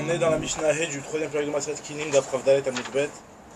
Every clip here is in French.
On est dans la Mishnah du troisième période de Maseret Kinim d'Afrav Dalet Amudbet.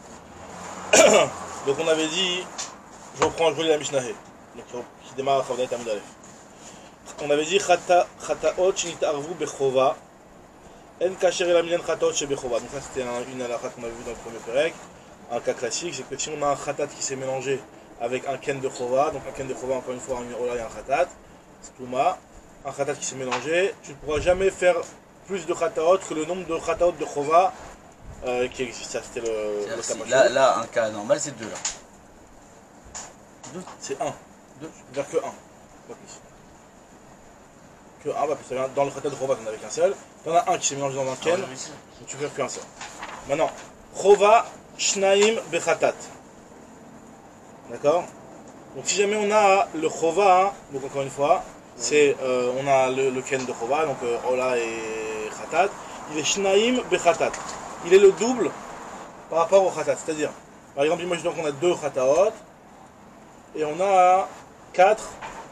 Donc on avait dit, je relis la Mishnah qui démarre à Afrav Dalet Amud Aleph. On avait dit Chataot Shinit'arvu Bechova En Kasher El Aminen Chataot She Bechova. Donc ça c'était une halakha qu'on avait vu dans le premier pérec. Un cas classique, c'est que si on a un Chatat qui s'est mélangé avec un Ken de Chova, donc un Ken de Chova encore une fois un Ola et un Chatat, c'est Touma, un Chatat qui s'est mélangé, tu ne pourras jamais faire plus de Chataot que le nombre de Chataot de Chova qui existe. Ça c'était le cas là, un cas normal c'est 2 là. C'est 1. 2. Vers que 1. Pas plus. Que 1, bah, dans le Chatat de Chova, tu n'en avais qu'un seul. Tu en as un qui s'est mélangé dans un Ken, donc tu ne fais qu'un seul. Maintenant, Chova Shnaim Bechatat. D'accord? Donc si jamais on a le Chova, donc encore une fois, c'est on a le Ken de Chova, donc Ola et Chatat, il est Shnaim Bechatat. Il est le double par rapport au Chatat. C'est-à-dire, par exemple, imaginons qu'on a 2 Chataot et on a 4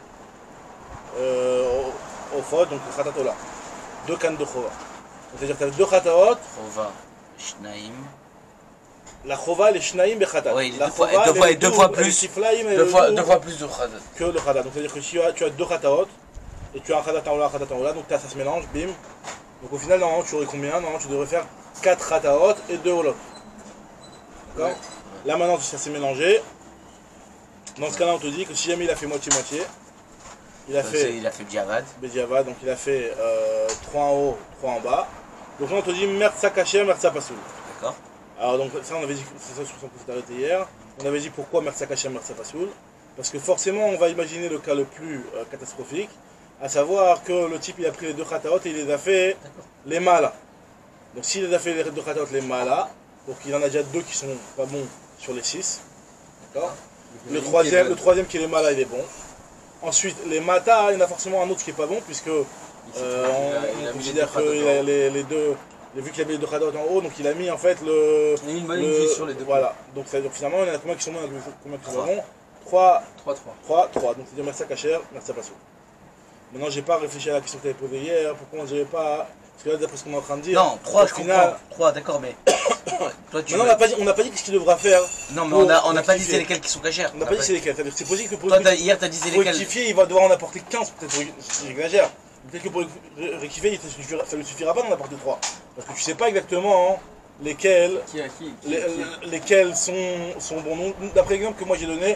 Ophod, donc le Chatat Ola. 2 cannes de Chova. C'est-à-dire que tu as 2 Chataot. Chova Shnaim. La Chova, les Shnaim Bechatat. Oui, la deux fois plus. Deux fois plus de Chatat. Que le Chatat. Donc c'est-à-dire que si tu as 2 Chataot et tu as un Chatat en Ola, un Chatat en Ola, donc ça se mélange, bim. Donc au final, normalement, tu aurais combien? Normalement, tu devrais faire 4 Chataot et 2 Olot. D'accord? Là maintenant, ça s'est mélangé. Dans ce cas-là, on te dit que si jamais il a fait moitié-moitié, il a fait Bediavad, donc il a fait 3 en haut, 3 en bas. Donc là, on te dit Mertsa Kacher, Mertsa Pasoul. D'accord. Alors donc ça, on avait dit, c'est ça sur ce qu'on s'est arrêté hier. On avait dit pourquoi Mertsa Kacher, Mertsa Pasoul. Parce que forcément, on va imaginer le cas le plus catastrophique, à savoir que le type il a pris les 2 Chataot et il les a fait les malas. Donc s'il les a fait les 2 Chataot les malas, donc il en a déjà 2 qui sont pas bons sur les 6. D'accord. Le troisième qui est les malas, il est bon. Ensuite, les matas, il y en a forcément un autre qui est pas bon, puisque on considère que les deux, vu qu'il a mis les 2 Chataot en haut, donc il a mis en fait le. Il a mis une bonne vie sur les 2. Voilà. Donc ça veut dire finalement, il y en a combien qui sont bons, combien qui sont bons? 3. 3. Donc c'est-à-dire Mertsa Kacher, Mertsa Pasoul. Maintenant, j'ai pas réfléchi à la question que tu avais posée hier, pourquoi on ne dirait pas. Parce que là, d'après ce qu'on est en train de dire. Non, 3, je comprends. 3, d'accord, mais. Toi, tu maintenant, on n'a pas dit ce qu'il devra faire. Non, mais on n'a pas dit c'est lesquels qui sont cachers. On n'a pas dit c'est lesquels. C'est possible que pour hier, tu as dit c'est lesquels. Rectifier, il va devoir en apporter 15, peut-être, si j'exagère. Peut-être que pour rectifier, ça ne suffira pas d'en apporter 3. Parce que tu ne sais pas exactement lesquels, lesquels sont bons. D'après l'exemple que moi j'ai donné,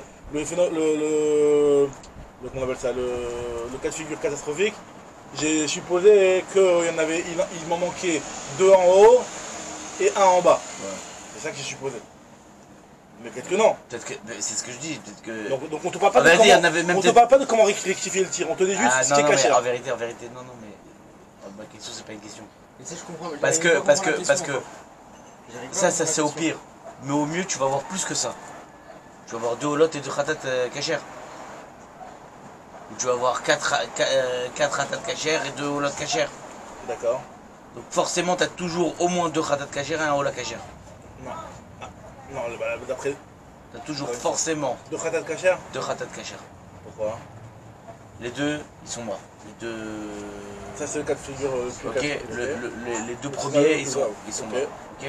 comment on appelle ça, le cas de figure catastrophique, j'ai supposé qu'il m'en manquait 2 en haut et 1 en bas. Ouais. C'est ça que j'ai supposé. Mais peut-être que non. Peut-être que c'est ce que je dis. Peut-être que. Donc on ne te parle pas te parle pas de comment rectifier le tir. On te dit juste ce qui est caché. En vérité, non, mais ma question c'est pas une question. Mais ça je comprends. Parce que ça c'est au pire. Mais au mieux tu vas avoir plus que ça. Tu vas avoir 2 Olot et 2 Chatat Kacher. Tu vas avoir 4 Chatat Kacher et 2 Olot Kacher. D'accord. Donc forcément tu as toujours au moins 2 Chatat Kacher et 1 Ola Kacher. Non. Non, d'après. Tu as toujours forcément 2 Chatat Kacher. 2 Chatat Kacher. Pourquoi? Les 2 ils sont morts. Les 2. Ça c'est le cas de figure. Ok, les 2 premiers ils sont morts. Ok.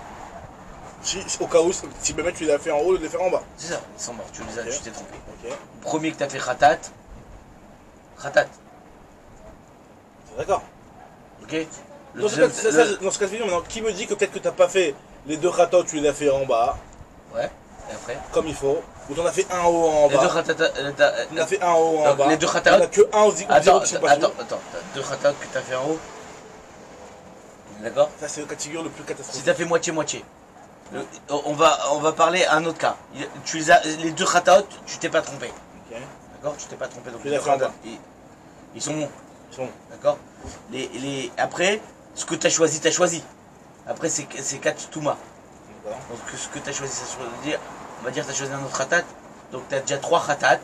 Au cas où, si même tu les as fait en haut, de les faire en bas. C'est ça, ils sont morts, tu t'es trompé. Okay. Le premier que tu as fait Chatat. C'est d'accord. Ok. Dans ce cas de figure, maintenant, qui me dit que peut-être que tu n'as pas fait les 2 Chatat, tu les as fait en bas. Ouais, et après comme il faut. Ou tu en as fait un en haut en bas. Les 2 Chatat. Tu en as fait un en haut en bas. Les 2 Chatat. Il n'y en a que 1 au 0 qui sont pas Attends, t'as 2 Chatat que tu as fait en haut. D'accord. Ça c'est le cas de figure le plus catastrophique. Si tu as fait moitié-moitié. On va parler à un autre cas. Les 2 Chataot, tu t'es pas trompé. Ok. D'accord. Tu t'es pas trompé. Donc les 2 Chatat. Ils sont bons. Ils sont bons. D'accord. Après, ce que tu as choisi. Après, c'est 4 Touma. Donc ce que tu as choisi, on va dire que tu as choisi un autre Chatat. Donc tu as déjà 3 Chatat.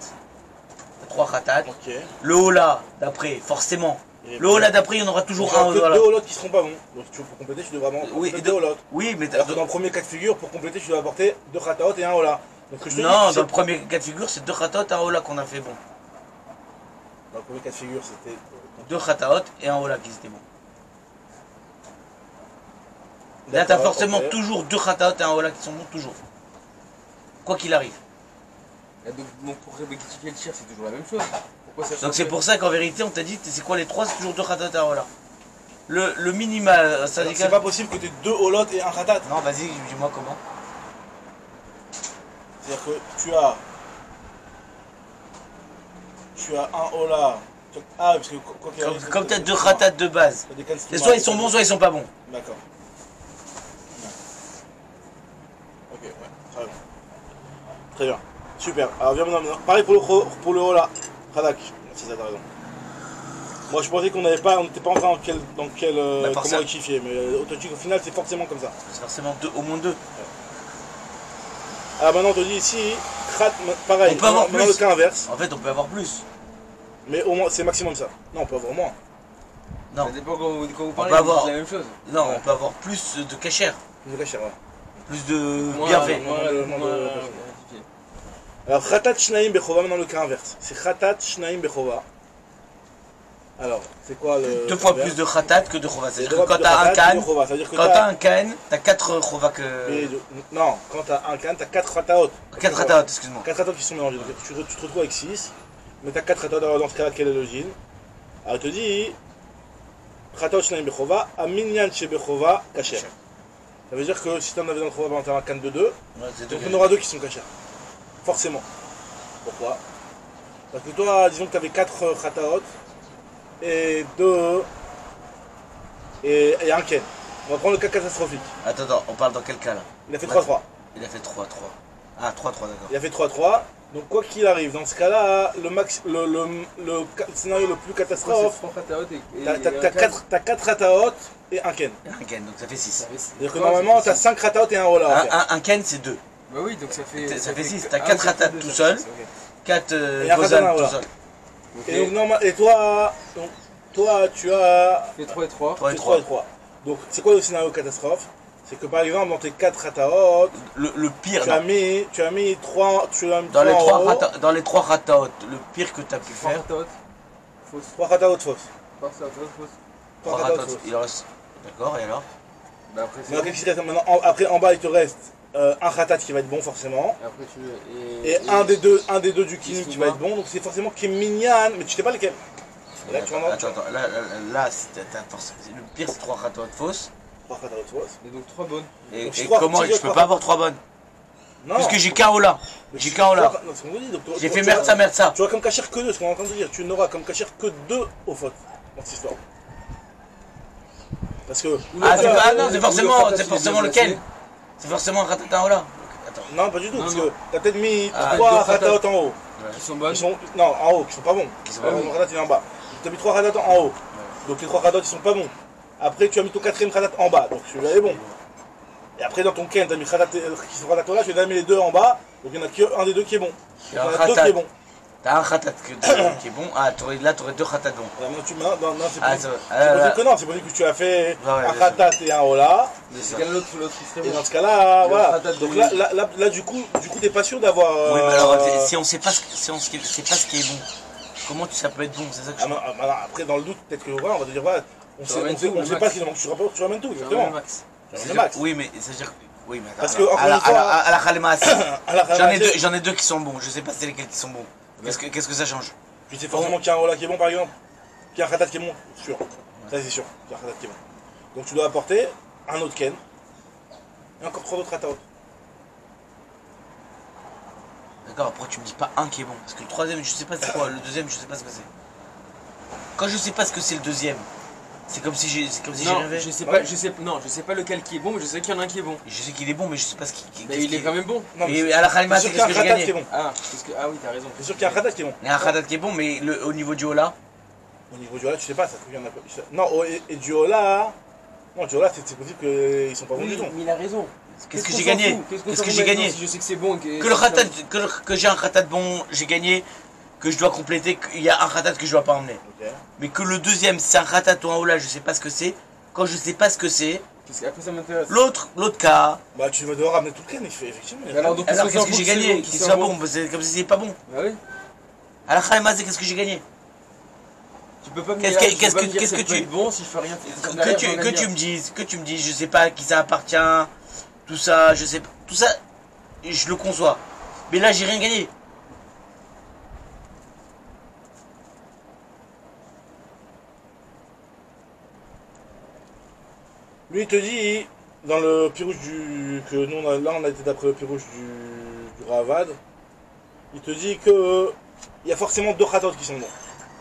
3 Chatat. Ok. Le Ola d'après, forcément. Le Ola d'après, il y en aura toujours un. Il y a 2 Olot qui seront pas bons. Donc pour compléter, tu devras apporter 2 Olot. Oui, mais dans le premier cas de figure, pour compléter, tu dois apporter 2 Chataot et 1 Ola. Non, dans le premier cas de figure, c'est 2 Chataot et 1 Ola qu'on a fait bon. Dans le premier cas de figure, c'était 2 Chataot et 1 Ola qui étaient bons. Là, t'as D'accord, forcément ok. toujours 2 khatat et un hola qui sont bons, toujours. Quoi qu'il arrive. Et donc pour rectifier le tir, c'est toujours la même chose. Pourquoi ça Donc change? c'est pour ça qu'en vérité, on t'a dit, c'est quoi les 3? C'est toujours 2 khatat et un hola. Le minimal Donc, syndical. c'est pas possible que tu aies 2 holot et un khatat. Non, vas-y, dis-moi comment. C'est-à-dire que tu as un hola. Ah, parce que quoi qu'il arrive, Comme t'as 2 khatat de base. t'as des cannes C'est soit ils sont bons, soit ils sont pas bons. D'accord. Ok, ouais, très bien. Très bien. Super. Alors viens maintenant. Pareil pour le hola. Khadak. Merci, ça t'as raison. Moi je pensais qu'on n'était pas entré dans quel Bah, comment forcément. rectifier, mais au final c'est forcément comme ça. C'est forcément au moins 2. Alors maintenant on te dit ici, pareil, On peut avoir maintenant plus. le cas inverse, En fait, on peut avoir plus. mais au moins c'est maximum ça. Non, on peut avoir moins. Non, Ça dépend quand vous parlez, peut avoir- c'est la même chose. non, Ouais. on peut avoir plus de cachère, Je vais cacher, ouais. plus de Moins- bienfaits. moins- Moins de- moins moins de- rectifié. Alors Khatat Shnaim Bechova, maintenant le cas inverse. C'est Khatat Shnaim Bechova. Alors, c'est quoi le. 2 fois inverse? plus de khatat que de chova. C'est C'est-à-dire deux que fois quand plus de t'as un Khatat que de can, Chova. C'est-à-dire que quand t'as un can, t'as 4 chova que. Non, quand t'as un can, t'as 4 Khataot. 4 khatat, excuse-moi. 4 Khataot qui sont mélangés. Donc tu te retrouves avec 6, mais t'as 4 Khataot. Alors dans ce cas-là, quelle est le gene? Alors il te dit Khatat Shnaim Bechova, Aminyan Che Bechova, Kacher. Ça veut dire que si t'en avais dans le Chova, t'as un can de 2. Ouais, c'est Donc deux il y en aura 2 qui sont cachés. Forcément. Pourquoi? Parce que toi, disons que tu avais 4 khataot et 2 et un ken. On va prendre le cas catastrophique. Attends, on parle dans quel cas là? Il a fait 3-3. Il a fait 3-3. Ah, 3-3, d'accord. Il a fait 3-3. Donc quoi qu'il arrive, dans ce cas-là, le scénario le plus catastrophe, t'as 4 khataot et un ken. Un can, donc ça fait 6. C'est-à-dire que normalement, t'as 5 khataot et un hola à faire. Un can, c'est 2. Bah oui, donc ça fait. Ça fait 6. T'as 4 khatat tout seul, 4 Et un gozan khatat, tout voilà. seul. Et donc, et toi, tu as fait 3 et 3. 3 et fait 3 3. et 3. Donc c'est quoi le scénario catastrophe? C'est que par exemple, dans tes 4 khataot, Le pire, tu as non. mis 3, Dans les 3 en haut, dans les 3 khataot, le pire que t'as pu 3 faire, rataotes. Fausse. 3 khataot fausses. 3 rataotes fausses. 3 3 khataot khataot, fausses. il en reste. D'accord, et alors? Bah après, c'est. Mais qu'est-ce qui reste maintenant? Après, en bas, il te reste un khatat qui va être bon forcément. Et après, tu. Et un des deux du kini qui va Kisuma. être bon. Donc c'est forcément qui est minyan, mais tu sais pas lequel. Et là, tu vas Attends, là, t'as forcément. Le pire, c'est 3 khataot fausses. 3 khataot fausses. Et donc 3 bonnes. Et Donc, je comment? crois- Je peux pas avoir 3 bonnes. Non. Parce que j'ai qu'un hola. Mais J'ai tu- qu'un hola. non, c'est ce qu'on vous dit. Donc, J'ai tu- fait tu- merde ça. Tu auras comme cachère que 2, ce qu'on est en train de dire. Tu n'auras comme cachère que 2 au fautes dans cette histoire. Parce que. Non, c'est forcément, khatat, c'est il est forcément bien lequel? placé. C'est forcément un khatat un hola. Attends. Non, pas du tout. Non, Parce non. que t'as peut-être mis Ah, 3 deux khataot. khataot en haut. Qui sont bonnes. Qui sont, non, en haut, qui sont pas bons. Qui sont Par pas exemple, bons. le khatat il est en bas. Tu as mis 3 khatat en haut. Donc les 3 khatat ils sont pas bons. Après tu as mis ton 4ème khatat en bas. Donc celui-là est bon. Et après dans ton ken, tu as mis khatat qui sont khatat là, tu as mis les 2 en bas. Donc il n'y en a qu'un des 2 qui est bon. Il y Il a y en un a 2 khatat. qui est bon. T'as un khatat qui est bon. Ah, là, t'aurais 2 khatat bons. Voilà, non, c'est Ah, pas c'est possible. vrai. Ah, là, Que non, c'est possible que tu as fait Ouais, un bien khatat et un hola. Mais c'est quel l'autre qui serait Et bon? dans ce cas-là, Le voilà. khatat Donc du- là, du coup, t'es pas sûr d'avoir. Oui, mais alors, si on sait pas si on sait pas ce qui est bon, comment ça peut être bon? C'est ça que je. Après, dans le doute, peut-être que voilà, on va te dire, voilà, on Tu sait, ramènes on sait, tout, on le sait max. pas ce qu'il manque, tu ramènes tout, C'est exactement. le max. Tu ramènes le C'est-à-dire- max. Oui, mais c'est-à-dire. Oui, mais attends. Parce que, encore une fois- à la khalema, À la j'en ai deux qui sont bons. Je sais pas c'est lesquels qui sont bons. Qu'est-ce que ça change? Puis c'est forcément qu'il y a un Ola qui est bon, par exemple. Qu'il y a un Khatat qui est bon, sûr. Ça, c'est sûr. Qu'il y a un Khatat qui est bon. Donc tu dois apporter un autre Ken. Et encore 3 autres Khatat. D'accord, après tu me dis pas un qui est bon. Parce que le troisième, je sais pas c'est quoi. Le deuxième, je sais pas ce que c'est. Quand je sais pas ce que c'est le deuxième, c'est comme si j'ai Non, rien fait. je sais pas lequel qui est bon, mais je sais qu'il y en a un qui est bon. Je sais qu'il est bon, mais je sais pas ce qui. Mais il est quand même bon. Non, mais Et à la khalema, c'est c'est sûr qu'il qu'est-ce y a que un j'ai Khatat qui est gagné? bon. Ah oui, t'as raison. C'est sûr qu'il y a un Khatat qui est bon. Il y a un khatat qui est bon, mais au niveau du hola, Au niveau du Ola, tu sais pas, ça se trouve qu'il y en a pas. Non, et du Ola. Non, du Ola, c'est possible qu'ils sont pas bons du tout. mais il a raison. qu'est-ce que j'ai gagné? Qu'est-ce que j'ai gagné? Si je sais que c'est bon. Que le khatat, que j'ai un khatat bon, j'ai gagné. Que je dois compléter, qu'il y a un khatat que je dois pas emmener. Ok. Mais que le deuxième, c'est un khatat ou un hola, je sais pas ce que c'est. Quand je sais pas ce que c'est, Après ça m'intéresse. l'autre cas, Bah, tu vas devoir ramener tout le Ken, effectivement. il y a Alors, pas- donc, alors qu'il qu'est-ce soit que bon, j'ai qu'il soit gagné? bon, Qu'il qu'il soit soit bon, c'est comme si c'est pas bon. Bah oui. À la khalema, c'est qu'est-ce que j'ai gagné? Tu peux pas me Qu'est-ce dire, que- tu peux qu'est-ce pas que- me dire qu'est-ce ça que peut tu- être bon si je fais rien. Que tu me dises, je sais pas à qui ça appartient, tout ça, je sais pas, tout ça, je le conçois. Mais là, j'ai rien gagné. Lui, il te dit, dans le pirouche que nous, là, on a été d'après le pirouche du Ravad, il te dit que il y a forcément deux khatot qui sont bons.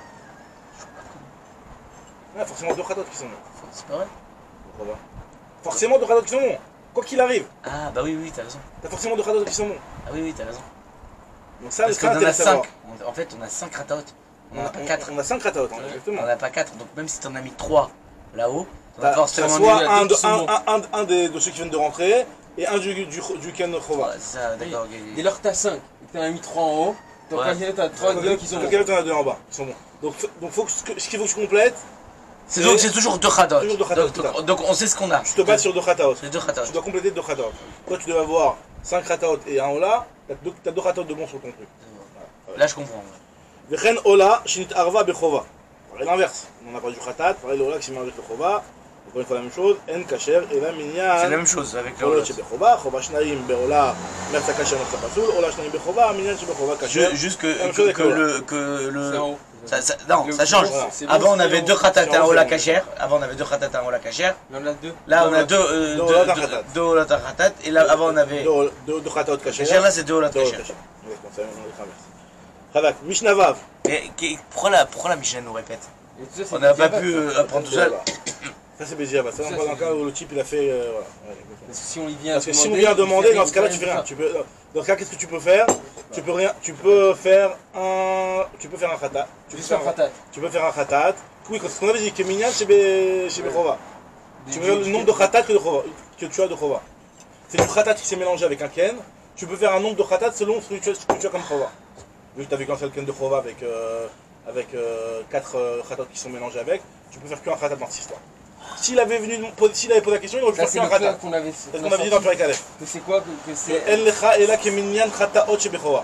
Il y a forcément deux khatot qui sont bons. C'est pas vrai? Pourquoi pas? Forcément deux khatot qui sont bons. Quoi qu'il arrive, Ah, bah oui, t'as raison. t'as forcément deux khatot qui sont bons. Ah oui, t'as raison. Donc ça, Parce c'est qu'on en a intéressant à savoir. 5. En fait, on a 5 rataot. On en a pas 4. On a 5 khatot, hein, On exactement. en a pas 4. Donc même si t'en as mis 3 là-haut, t'en as T'as forcément soit mis un, deux qui sont un de ceux qui viennent de rentrer et un du Ken Chova. Ouais, c'est ça, d'accord, ok. Dès lors que t'as 5 et que t'en as mis 3 en haut, t'as Ouais. t'as 3 gueules qui sont Donc bons. t'en as deux en bas, qui sont bons. Donc faut que, ce qu'il faut que je complète, C'est donc c'est toujours 2 khatot. Toujours deux khatot, tout à Donc on sait ce qu'on a. je te bats sur deux khatot. C'est 2 khatot. Tu dois compléter deux khatot. Toi tu dois avoir 5 khatot et un ola, t'as deux khatot de bons sur ton truc. Là je comprends. Vechen ola, shinit arva bechova. Pareil l'inverse. On a pas du khatat, pareil l'ola qui s'est mélangé avec le chova. Encore une fois la même chose, en kacher et la C'est minyan. la même chose avec le Ola שבחובה, חובה שניים בעולה, מרצה כאשר מרצה פסול, עולה שניים בחובה, מניין שבחובה כאשר. Juste Même chose avec l'ola. C'est en haut. Non, Le ça change. bon, c'est bon, Avant on c'est avait bon. 2 khatat C'est un bon, ola c'est bon. kacher. Avant on avait 2 khatat un ola kacher. Là on a 2. Là on a 2 deux ola d'un khatat. 2 ola khatat. Et là avant on avait deux khatot kacher. kacher. Là c'est 2 ola Deux ola kacher. kacher. Exactement, c'est l'inverse. Ravak, Mishnah Vav. Mais pourquoi la Mishnah nous répète? Et tout ça, c'est On n'a pas Béziava. pu apprendre tout seul. Ça c'est Béziava, ça Ça, dans le c'est cas où le type il a fait. Voilà. Ouais, exactement. Parce que si on lui vient Parce que si on demander, vient il fait demander, rien, dans ce cas-là il tu fait fais rien. ça. Dans ce cas, qu'est-ce que tu peux faire? Tu peux rien. Tu peux faire un. Tu peux faire un khatat. Juste un khatat. Tu peux faire un khatat. Oui, parce qu'on avait dit que minyan chez Bechova. Tu veux le nombre de khatat que tu as de chova. C'est du khatat qui s'est mélangé avec un ken. Tu peux faire un nombre de khatat selon ce que tu as comme chova. Vu que tu as vu qu'un seul ken de chova avec 4 khatat qui sont mélangés avec, tu peux faire qu'un khatat dans cette histoire. S'il avait posé la question, il aurait pu Ça faire c'est qu'un le clair khatat. qu'on avait. C'est ce qu'on avait dit dans le Perek Aleph. Que c'est quoi que c'est. El lecha ela ke minyan khataot chez Bechova.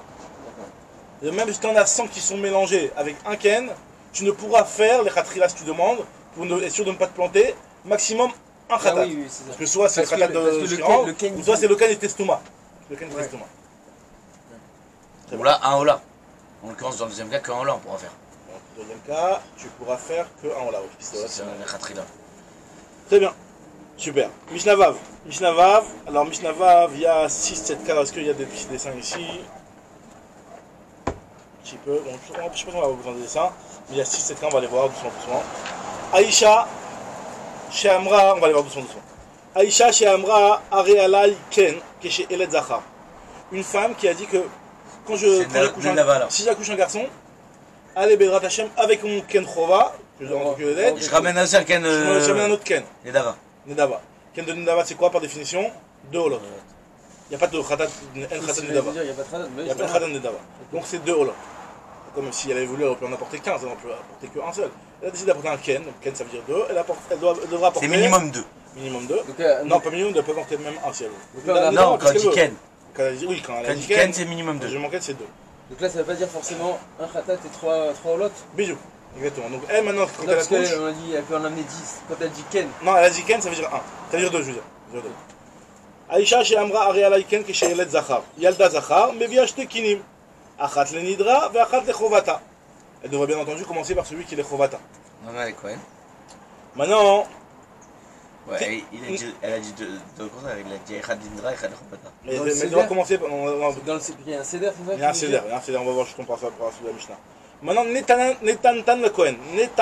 Et même si tu en as 100 qui sont mélangés avec un ken, tu ne pourras faire les khatrilas si tu demandes, pour être sûr de ne pas te planter, maximum un Ah khatat. oui, oui, c'est ça. Parce que soit c'est le Parce khatat que le de ken- Shiran, le ken- ou soit c'est le ken et testouma. Le ken et Ouais. testouma. Bon là un ola. En l'occurrence dans le deuxième cas qu'un ola on pourra faire. Donc, deuxième cas, tu pourras faire que un ola. C'est un khatrila. Très bien. Super. Mishnah Vav. Mishnah Vav. Alors Mishnah Vav, il y a 6-7 cas. Est-ce qu'il y a des petits dessins ici? Un petit peu. Bon, je sais pas si on va avoir besoin de dessins. Mais il y a 6-7 cas, on va les voir doucement, doucement. Aïcha, chez Amra, on va les voir doucement, doucement. Aïcha, chez Amra, Arealai Ken, qui est chez Eled Zachar. Une femme qui a dit que quand C'est j'accouche Nava, alors. si j'accouche un garçon, allez Bedrat Hashem avec mon Ken Chova, que j'ai en tant que Eled, Je ramène un seul ken je mets un autre Ken. Nedava. Nedava. Ken de Nedava, c'est quoi par définition? Deux holot. Il n'y a pas de khatat, en khatat Nedava. Il n'y a pas de khatat, mais Il n'y a pas de khatat Nedava. Donc c'est deux holot. Comme si elle avait voulu, elle aurait pu en apporter 15, elle n'en peut apporter qu'un seul. Elle a décidé d'apporter un Ken, donc Ken ça veut dire deux. Elle devra apporter. C'est minimum 2. Minimum deux. Donc, Non, pas minimum, elle peut apporter même un seul. Donc là, Non, quand elle dit ken. Quand elle dit, oui, quand elle Quand a elle dit dit ken c'est minimum je 2. m'enquête, c'est deux. donc là, ça veut pas dire forcément un khatat et 3 holotes. Bijou. Exactement. Donc elle maintenant, quand Non, elle parce accouche. qu'elle a dit, elle peut en amener 10. Quand elle dit Ken, Non, elle a dit Ken, ça veut dire 1. Ça veut dire 2, je veux dire. Ça veut dire 2. Aïcha שאמרה הרי עלי כן כשילד זכר. ילדה זכר מביאה שתי קינים. אחת לנדרה ואחת לחובתה. Elle devrait bien entendu commencer par celui qui est לחובתה. Non mais avec Cohen. Maintenant, Ouais, elle a dit deux contraires, il a dit Echad Lindra, Echad Chopata. mais Dans le elle Seder. doit commencer par. dans le il y a un céder, c'est ça? Il y a un céder, on va voir, je comprends ça par la Mishnah. Maintenant, Netanatan la Cohen.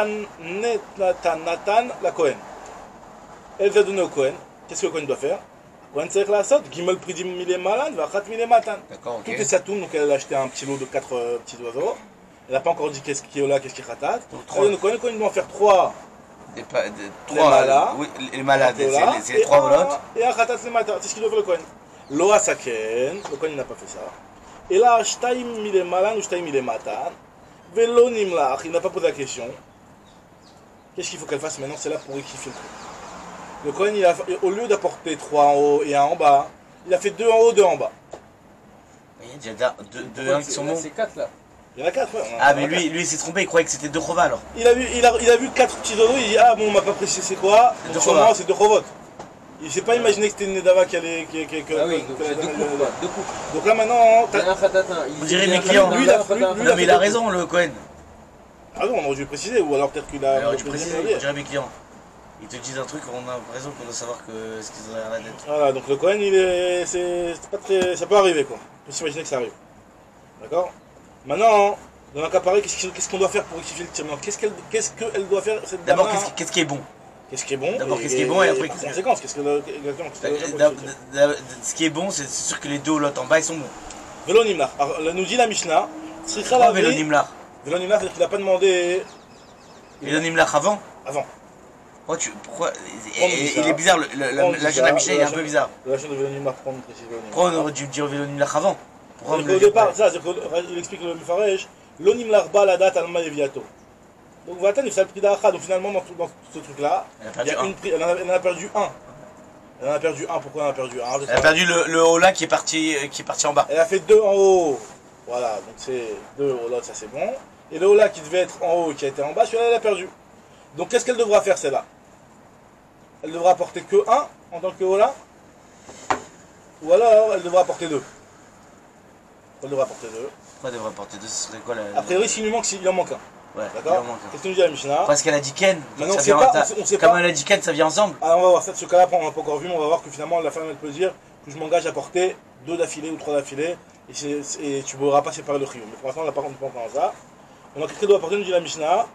Netanatan la Cohen. Elle va donner au Cohen. Qu'est-ce que le Cohen doit faire? Cohen צריך לעשות, ג' פרידים מלמעלה ואחת מלמטה. D'accord, ok. Tout est satoun, donc elle a acheté un petit lot de 4 petits oiseaux. Elle n'a pas encore dit qu'est-ce qui est là, qu'est-ce qui est khatat. Donc, trois. Le Cohen doit en faire 3 Trois, malades. oui, les malades, là, c'est les 3 volantes. et un khatat lemata. C'est ce qu'il doit faire le Cohen. Lo asaken, le Cohen n'a pas fait ça. Et là, shtaim milemalan ou shtaim milematan. Velo nimlach, il n'a pas posé la question. Qu'est-ce qu'il faut qu'elle fasse maintenant? C'est là pour rectifier le truc. Le Cohen, au lieu d'apporter 3 en haut et 1 en bas, il a fait 2 en haut, 2 en bas. Il y a déjà deux qui sont bons. C'est 4 là. Il y en a 4, ouais. Ah, mais lui il s'est trompé, il croyait que c'était 2 Chova alors. Il a vu 4 petits oiseaux, il dit ah bon, on m'a pas précisé c'est quoi. Deux Donc Chova. sûrement c'est 2 Chevot. Il s'est pas imaginé que c'était une Nedava qui allait. Ah oui, donc c'est 2 coupes, quoi. 2 coupes. Donc là maintenant. Il y a un khatatin. On dirait mes clients. Lui, Non, mais il a raison, le Cohen. Ah non, on aurait dû le préciser, ou alors peut-être qu'il a. Alors, tu précises, on dirait mes clients. Ils te disent un truc, on a l'impression qu'on doit savoir que ce qu'ils ont derrière la tête. Voilà, donc le Cohen, il est. C'est pas très. Ça peut arriver quoi. On peut s'imaginer que ça arrive. D'accord. Maintenant, dans un cas pareil, qu'est-ce qu'on doit faire pour rectifier le tir? Qu'est-ce qu'elle doit faire cette D'abord, dame-là, qu'est-ce qui est bon? Qu'est-ce qui est bon? D'abord, qu'est-ce qui est bon et après, par conséquence, qu'est-ce que exactement qu'est-ce qu'elle doit faire? Ce qui est bon, c'est sûr que les deux lots en bas, ils sont bons. Velo Nimlar. Alors, là, nous dit la Mishnah. Tzricha Pourquoi lavi- Vélo Nimlar? Velo Nimlar, c'est-à-dire qu'il n'a pas demandé Vélo Nimlar avant? avant. Pourquoi On dit ça. il est bizarre, On dit la chaîne ça. à Michel est un peu bizarre. La chaîne de Velo Nimlar, pourquoi on précise Velo Nimlar? Pourquoi on aurait dû dire Vélo Nimlar avant? Pourquoi on me Au le dit départ, après? ça, il explique le Mefaresh. Lo Nimlar ba la date alma eviato. Donc, Vatan, il fait le prix d'Acha. Donc, finalement, dans ce truc-là, Elle a perdu un. elle en a perdu un. Elle en a perdu un. Pourquoi elle en a perdu un? Elle a perdu le Ola qui est parti en bas. Elle a fait 2 en haut. Voilà, donc c'est 2 au lot, ça c'est bon. Et le Ola qui devait être en haut et qui a été en bas, celui-là, elle a perdu. Donc, qu'est-ce qu'elle devra faire, celle-là? Elle devra apporter que 1 en tant que Ola. Ou alors, elle devra apporter 2. Elle devra apporter 2. Pourquoi elle devrait porter deux? Ce serait quoi la. A priori, s'il lui manque, il en manque un. Ouais, il en D'accord. manque un. Qu'est-ce que nous dit la Mishnah? Parce qu'elle a dit Ken. donc Maintenant, ça on sait vient- pas, on sait Comme pas. elle a dit Ken, ça vient ensemble. Alors, on va voir ça, ce cas-là, on n'a pas encore vu, mais on va voir que finalement, la femme, elle peut dire que je m'engage à porter 2 d'affilée ou 3 d'affilée, et tu ne pourras pas séparer le chiyuv. Mais pour l'instant, on n'a pas encore ça. Donc, qu'est-ce qu'elle doit apporter, nous dit la Mishnah?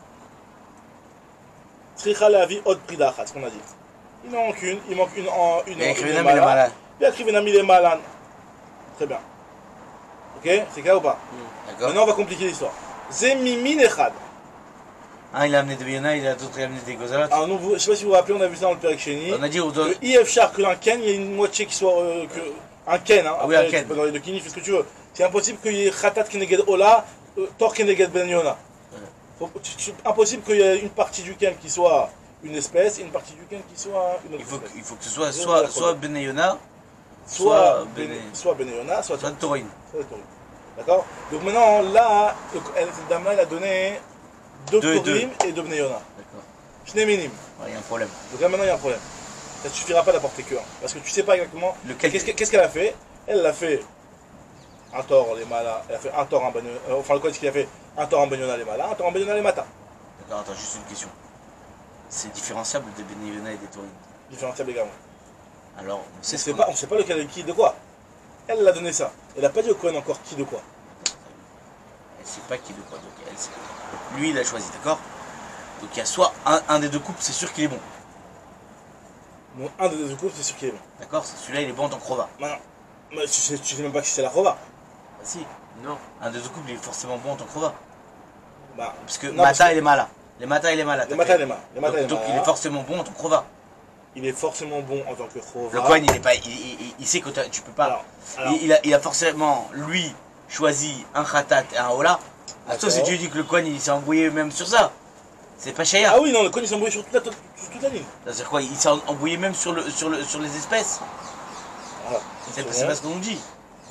Tzricha lavi od pridachat, ce qu'on a dit. Il manque une en une. Il a écrit une Vénam, il est malade. Il a écrit Vénam, il est malade. Très bien. Ok, c'est clair ou pas? D'accord. Maintenant, on va compliquer l'histoire. Zemimin echad. Un, il a amené des Béna, il a d'autres, il a amené des Gozalot. Alors, nous, je ne sais pas si vous vous rappelez, on a vu ça dans le Perek Sheni. On a dit, on doit- Le IF-char, que un Ken, il y a une moitié qui soit. Un Ken, hein. Ah oui, Après, un Ken. Tu peux dans les deux Kini, fais ce que tu veux. C'est impossible qu'il y ait Khatat Keneged Ola, Tor Keneged Ben Yona. C'est impossible qu'il y ait une partie du Ken qui soit une espèce et une partie du Ken qui soit une autre espèce. il faut que ce soit C'est soit, la soit Benayona, Soit Bene- soit Ben Yona, soit soit Torin. soit Torim. D'accord. Donc maintenant, là, cette dame-là, elle a donné 2 Deux et Torim et 2 Ben Yona. D'accord. Shne Minim. Il y a un problème. Donc là, maintenant, il y a un problème. Ça ne suffira pas d'apporter que 1. Parce que tu sais pas exactement. Lequel Qu'est-ce qu'elle a fait? Elle a fait un tort les malas. Elle a fait un tort en Benyona. Enfin, le code, ce qu'il a fait un tort en Benyona les malas, un tort en Benyona les matas. D'accord, attends, juste une question. C'est différenciable des Benayona et des Torin. Différentiel également. Alors, on sait ce qu'on On sait pas lequel est qui de quoi. Elle l'a donné ça. Elle n'a pas dit au Cohen encore qui de quoi. Elle sait pas qui de quoi. Donc, elle sait. Lui, il a choisi, d'accord? Donc, il y a soit un des deux couples, c'est sûr qu'il est bon. Donc, un des deux couples, c'est sûr qu'il est bon. D'accord? Celui-là, il est bon en tant que Rova. Maintenant, mais tu sais même pas si c'est la Rova. Bah, si. Non. Un des deux couples, il est forcément bon en tant que Rova. Bah, Parce que non, Mata, parce que- il est Mala. Les Mata, il est Mala. les matas, les mains. Les matas, les Donc, il mains. est forcément bon en tant que Rova. Il est forcément bon en tant que Rova. Le Cohen, il est pas, il sait que tu peux pas. Alors, Il a forcément, lui, choisi un Khatat et un Ola. Attends, si D'accord. tu dis que le Cohen, il s'est embrouillé même sur ça. C'est pas Shaya. ah oui, non, le Cohen, il s'est embrouillé sur toute la ligne. C'est-à-dire quoi? Il s'est embrouillé même sur les espèces. Voilà. C'est pas ce qu'on nous dit.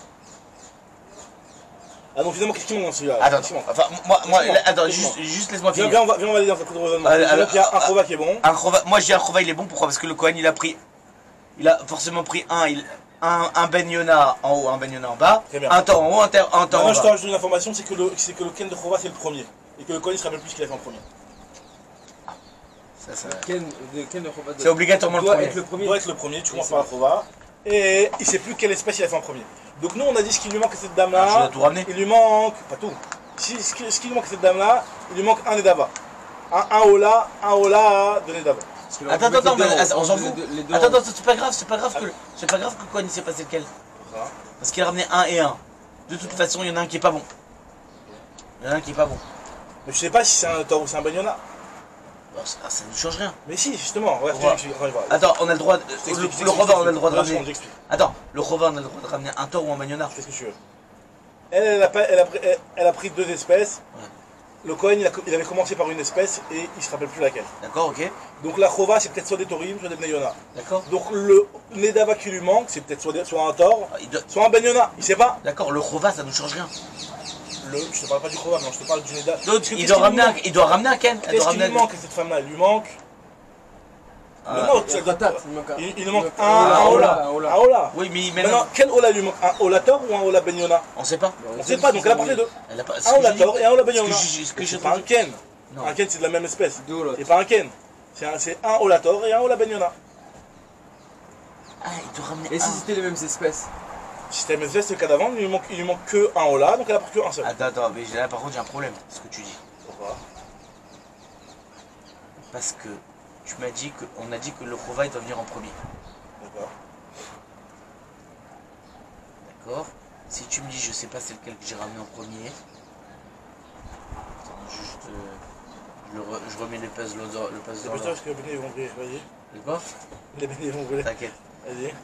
Ah donc finalement, qu'est-ce qui manque dans celui-là? Attends, Qu'est-ce qui manque? enfin, moi, Qu'est-ce qui attends, manque? juste laisse-moi Viens, finir. viens, on va aller dans cette raisonnement. Allez, Donc, il y a un alors, Rova qui est bon. Moi, je dis un Chova, il est bon. Pourquoi? Parce que le Cohen, il a forcément pris un Ben Yona en haut, un Ben Yona en bas. Très bien. Un temps en haut, un temps en Maintenant, je te bas. rajoute une information, c'est que le Ken de Rova, c'est le premier. Et que le Cohen, il se rappelle plus ce qu'il a fait en premier. Ça. Ken de Chova C'est obligatoirement le doit premier. être le Il premier. doit être le premier, tu commences par la Rova. Et il sait plus quelle espèce il a fait en premier. Donc nous, on a dit ce qui lui manque à cette Je dame-là. dois tout ramener. Il lui manque, pas tout. Ce qui lui manque à cette dame-là, il lui manque un Nedava. Un Ola de Nedava. Parce que Attends, les deux, mais on s'en les fout. deux- les deux- Attends, c'est pas grave que le Cohen il s'est passé lequel. Ça. Parce qu'il a ramené un et un. De toute façon, il y en a un qui est pas bon. Il y en a un qui est pas bon. Mais je sais pas si c'est un Toro ou c'est un Banyona. Alors, ça ne change rien. Mais si, justement. Ouais, Voilà. voilà. Attends, on a le droit. Le Rova, on a le droit de J'explique. ramener. Attends, le Rova, on a le droit de ramener un taureau ou un Magnona. Fais ce que tu veux. Elle a pris 2 espèces. Ouais. Le Cohen, il avait commencé par une espèce et il se rappelle plus laquelle. D'accord, ok. Donc la Chova, c'est peut-être soit des Torim, soit des Bneyona. D'accord. Donc le Nedava qui lui manque, c'est peut-être soit un Tor, Il doit- soit un Banyona. Il sait pas. D'accord, le Rova, ça ne change rien. je te parle pas du Chova, non, je te parle du Neda. Donc il doit ramener un Ken. Qu'est-ce qui lui manque à cette femme-là? Il lui manque. Ah, Non, Il y a Khatat, il lui manque un Ola. Un Ola. Oui, mais Maintenant, quel Ola lui manque? Un Olator ou un Ola Ben Yona? on sait pas. On sait pas, donc elle a porté deux. Elle a pas. Un Olator et un Ola Ben Yona. Ce que j'ai C'est pas un Ken. Non. Un Ken, c'est de la même espèce. Deux Ola. C'est pas un Ken. C'est un Olator et un Ola Ben Yona. Ah, il doit ramener Et si un. c'était les mêmes espèces? Si c'était MSV, c'est le cas d'avant, il lui manque que un Ola, donc elle apporte que un seul. Attends, mais là par contre j'ai un problème, ce que tu dis. Pourquoi? Parce que tu m'as dit qu'on a dit que le Chova il doit venir en premier. D'accord. D'accord. Si tu me dis je sais pas c'est lequel que j'ai ramené en premier. Attends, juste. Je remets les puzzles C'est dans pour ça l'ordre. parce que les bénis vont brûler, vas-y. C'est quoi? Les bénis vont brûler. T'inquiète. Vas-y.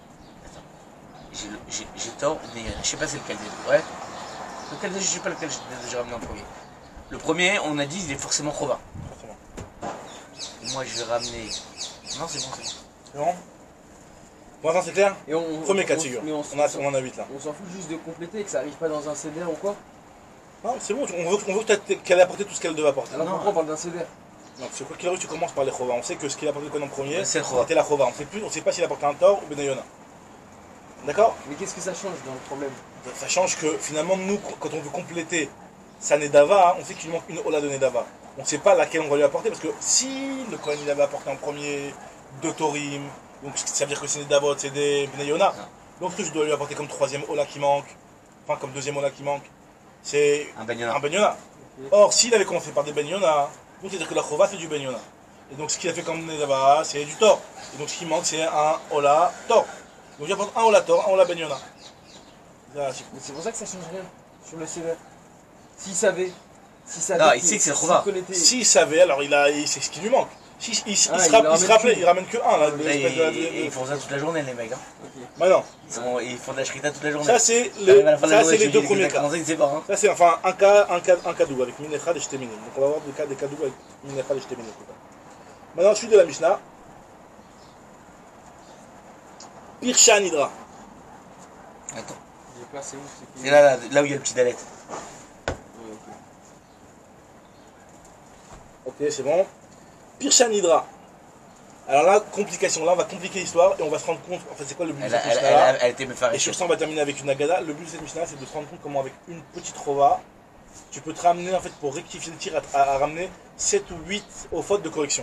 J'ai tort, mais je sais pas c'est lequel des deux, ouais. Lequel des deux, je sais pas lequel j'ai ramené en premier. Le premier, on a dit, il est forcément Chova. Forcément. Moi, je vais ramener. Non, c'est bon, c'est bon. C'est bon? Pour l'instant, c'est clair? Et on, Premier cas de figure. Mais On en a 8 là. on s'en fout juste de compléter et que ça arrive pas dans un CDR ou quoi? Non, c'est bon, on veut qu'elle ait apporté tout ce qu'elle devait apporter. Alors Non. pourquoi on parle d'un CDR? Non, parce que quoi qu'il arrive, tu commences par les Chova. On sait que ce qu'il a apporté en premier, C'est le Chova. c'était la Chova. On sait pas s'il a apporté un Tor ou Benayona. D'accord? Mais qu'est-ce que ça change dans le problème? Ça change que finalement, nous, quand on veut compléter sa Nedava, on sait qu'il manque une Ola de Nedava. On ne sait pas laquelle on va lui apporter parce que si le Kohen il avait apporté en premier deux Torim, donc ça veut dire que c'est Nedavot, c'est des Benayona. Donc ce que je dois lui apporter comme troisième Ola qui manque, enfin comme deuxième Ola qui manque, c'est Un Benyona. un Benyona. Or, s'il avait commencé par des Benyona, donc c'est-à-dire que la Chova c'est du Benyona. Et donc ce qu'il a fait comme Nedava, c'est du Tor. Et donc ce qui manque, c'est un Ola Tor. Donc j'apporte un Ola Tor, un Ola Benyona. Mais c'est pour ça que ça change rien sur le CDR. S'il savait. Non, il sait que c'est le Chova. S'il savait, alors il sait ce qui lui manque. Il se ramène rappelait, que- il ramène que un là. Ils font ça toute la journée, les mecs. Hein. Bah non, Ils font de la shrita toute la journée. ça c'est T'arrives à la fin de la journée, les tu deux dis premiers que t'as cas. commencé, il sait pas. Hein. Ça c'est enfin un cas double avec Minechad et Shtemini. Donc on va voir des cas doubles avec Minechad et Shtemini. Maintenant, suite de la Mishnah. Pirsha Nidra. Attends. J'ai placé où? C'est là où il y a le petit dalet. Ok, c'est bon. Pirsha Nidra. Alors là, complication. Là, on va compliquer l'histoire et on va se rendre compte. En fait, c'est quoi le but de cette Mishnah-là? Elle était me faire Et sur ça, on va terminer avec une agada. Le but de cette Mishnah, c'est de se rendre compte comment, avec une petite rova, tu peux te ramener, en fait, pour rectifier le tir, à ramener 7 ou 8 aux fautes de correction.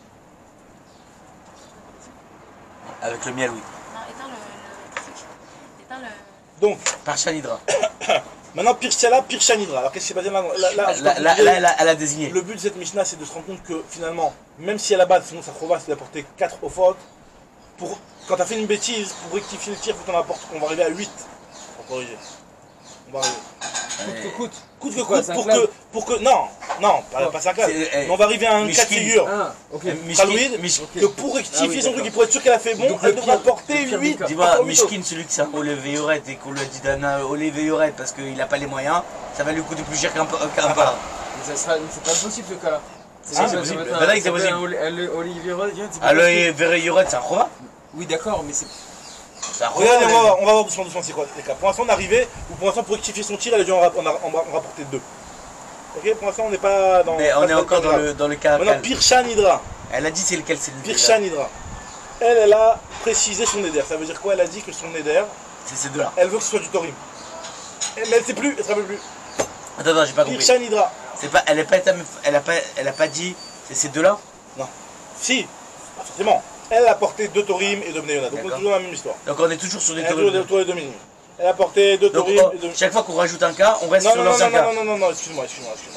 Avec le miel, oui. Non, éteins le truc. Éteins le. Donc, Par Chanidra. maintenant, Pirsha Nidra. Alors, qu'est-ce qui s'est passé Là, elle a désigné. Le but de cette Mishnah, c'est de se rendre compte que finalement, même si à la base, sinon sa chova, c'est d'apporter 4 aux fautes, quand tu as fait une bêtise, pour rectifier le tir, il faut qu'on apporte, on va arriver à 8 pour corriger. On va arriver. Coûte. Coûte que Quoi, coûte, c'est un pour que. Non, pas 5 claves. Mais on va arriver à un cas de Mishkin. figure. Ah, ok. Salouid, Mishkin. que pour rectifier Ah oui, son truc, d'accord. il pourrait être sûr qu'elle a fait bon, Donc, elle le devrait pire- apporter le pire 8. des Dis-moi, Mishkin, celui qui s'est un Olive Yoret et qu'on lui a dit d'un Olive Yoret parce qu'il n'a pas les moyens, ça va lui coûter plus cher qu'un par. Mais c'est pas possible ce cas-là. Si, c'est possible. Ben là, c'est possible. Olivier Rod, c'est pas possible. Alors, Yoret, c'est un Chova. Oui, d'accord, mais c'est. C'est un Chova. Regardez, on va voir doucement c'est quoi les cas. Pour l'instant, on est arrivé, ou pour l'instant, pour rectifier son tir, elle a dû en rapporter 2. Ok, pour l'instant, on n'est pas dans. Mais on est encore dans le cas. Maintenant, Pirsha Nidra. Elle a dit c'est lequel, c'est le Pirsha Nidra. Elle a précisé son éder. Ça veut dire quoi? Elle a dit que son éder, C'est ces deux-là. elle veut que ce soit du Torim. Mais elle sait plus, elle se rappelle plus. Attends, j'ai pas compris. Pirsha Nidra. C'est pas, elle a pas dit c'est ces deux-là. Si, forcément. Elle a porté 2 Torim et 2 Bneyona. Donc on est D'accord. toujours dans la même histoire. Donc on est toujours sur des Elle a théories. toujours les 2 minutes. Elle a porté 2 Donc Torim et 2. chaque fois qu'on rajoute un cas, on reste Non, sur non, l'ancien non, cas. non, excuse-moi.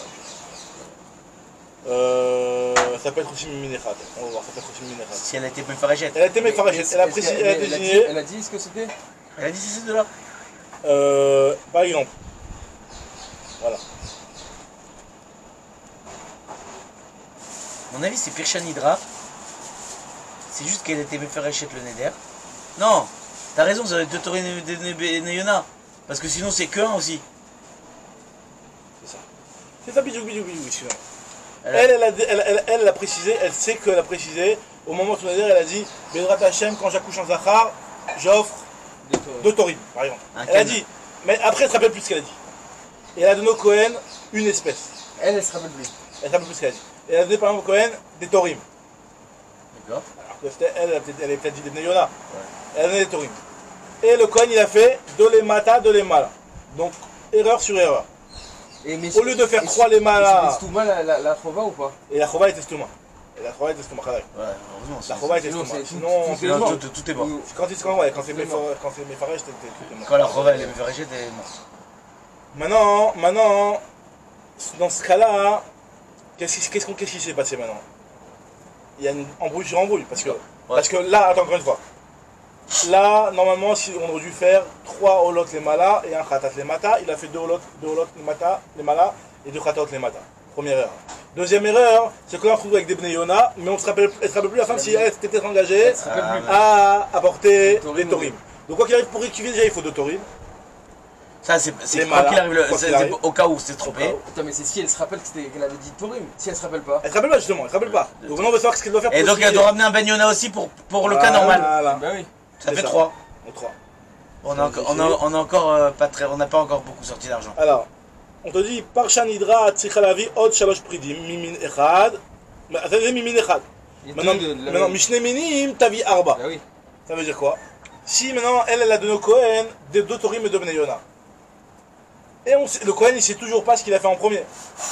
Ça peut être aussi Minechad. On va voir, ça peut être aussi Minechad. Si elle a été Mefarachet. Elle a été Mefarachet. Elle a précisé, elle a désigné. Elle a dit ce que c'était? Elle a dit c'est ces deux-là. Par exemple. Voilà. Mon avis, c'est Pirsha Nidra. C'est juste qu'elle était Mefarachet le Neder. Non, t'as raison, ça va être deux Toré Neyona. Parce que sinon, c'est que un aussi. C'est ça, bidou, sinon. Elle Elle a précisé, elle sait qu'elle a précisé, au moment où elle a dit Bedrat Hashem, quand j'accouche en Zachar, j'offre 2 Torim, par exemple. Ah, Elle a dit, mais après elle se rappelle plus ce qu'elle a dit. Et elle a donné au Cohen une espèce. Elle se rappelle plus. Elle s'appelle plus qu'elle a dit. Et elle a donné par exemple au Cohen des Torim. D'accord. Alors que elle avait peut-être dit des Bnei Yona. Elle a donné des Torim. Et le Cohen il a fait de les mata, de les mala. Donc erreur sur erreur. Au lieu de faire 3 les mala. C'est tout mal la chova ou pas? Et la chova était stouma. Et la chova était stouma. Ouais, heureusement. La chova était Sinon, stouma. c'est- Sinon, tout est sinon, mort. Tout est mort. quand c'est mes farèges, tout est mort. Quand la reva elle est vergée, t'es mort. Maintenant, dans ce cas-là, qu'est-ce qui s'est passé maintenant? Il y a une embrouille sur embrouille. Parce que là, attends encore une fois. Là, normalement, si on aurait dû faire 3 holot les mala et un khatat les mata, il a fait 2 holot les mala et 2 khatat les mata. Première erreur. Deuxième erreur, c'est qu'on a retrouvé avec des Bnei Yona, mais elle se rappelle plus la femme si elle s'était engagée Elle se rappelle plus. à apporter Des Torim, des Torim. Donc quoi qu'il arrive, pour récupérer déjà, il faut 2 Torim. Ça, c'est Les quoi malades, qu'il arrive, quoi c'est qu'il arrive. au cas où c'est trompé. Attends, mais c'est si elle se rappelle qu'elle avait dit Torim. Si elle se rappelle pas. Elle se rappelle pas justement, elle se rappelle pas. Donc maintenant on va savoir ce qu'elle doit faire Et pour donc elle récupérer. doit ramener un Ben Yona aussi pour le cas normal. Voilà. Bah oui. Ça C'est fait ça. 3. En 3. On a encore pas très, on n'a pas encore beaucoup sorti d'argent. Alors, on te dit, Parsha Nidra tzricha lavi od shalosh pridim, mimin echad. Ça veut dire mimin echad. Et Maintenant, mishne minim tavi arba. Bah oui. Ça veut dire quoi? Si maintenant, elle a donné au Cohen des 2 Torim et 2 Bnei Yona. Et le Cohen, il sait toujours pas ce qu'il a fait en premier.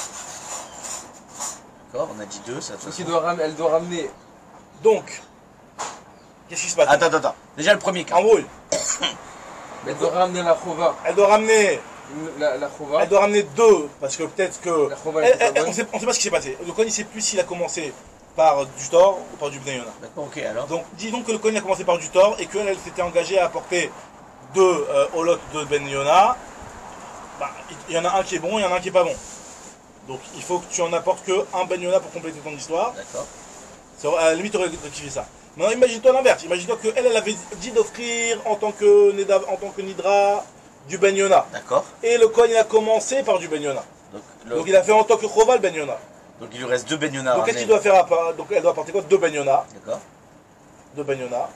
D'accord, on a dit 2, ça de toute Donc façon. elle doit ramener. Donc, qu'est-ce qui se passe? Attends. Déjà le premier cas. Embrouille. Elle doit ramener la chova. Elle doit ramener. La chova. Elle doit ramener 2, parce que peut-être que. La chova, elle était pas bonne. On sait pas ce qui s'est passé. Le Cohen, il sait plus s'il a commencé par du tort ou par du Bnei Yona. D'accord, ok alors. Donc, disons que le Cohen a commencé par du tort et qu'elle s'était engagée à apporter 2 holot de Ben Yona. Bah, il y en a un qui est bon, il y en a un qui est pas bon. Donc, il faut que tu en apportes que un Ben Yona pour compléter ton histoire. D'accord. À la limite, tu aurais rectifié ça. Maintenant, imagine-toi l'inverse. Imagine-toi qu'elle, elle avait dit d'offrir en tant que Nidra du Ben Yona. D'accord. Et le Cohen, il a commencé par du Ben Yona. Donc, il a fait en tant que Chova le Ben Yona. Donc il lui reste 2 Ben Yona. Donc, qu'est-ce qu'il doit faire? Donc, elle doit apporter quoi? 2 Ben Yona. D'accord. 2 Ben Yona.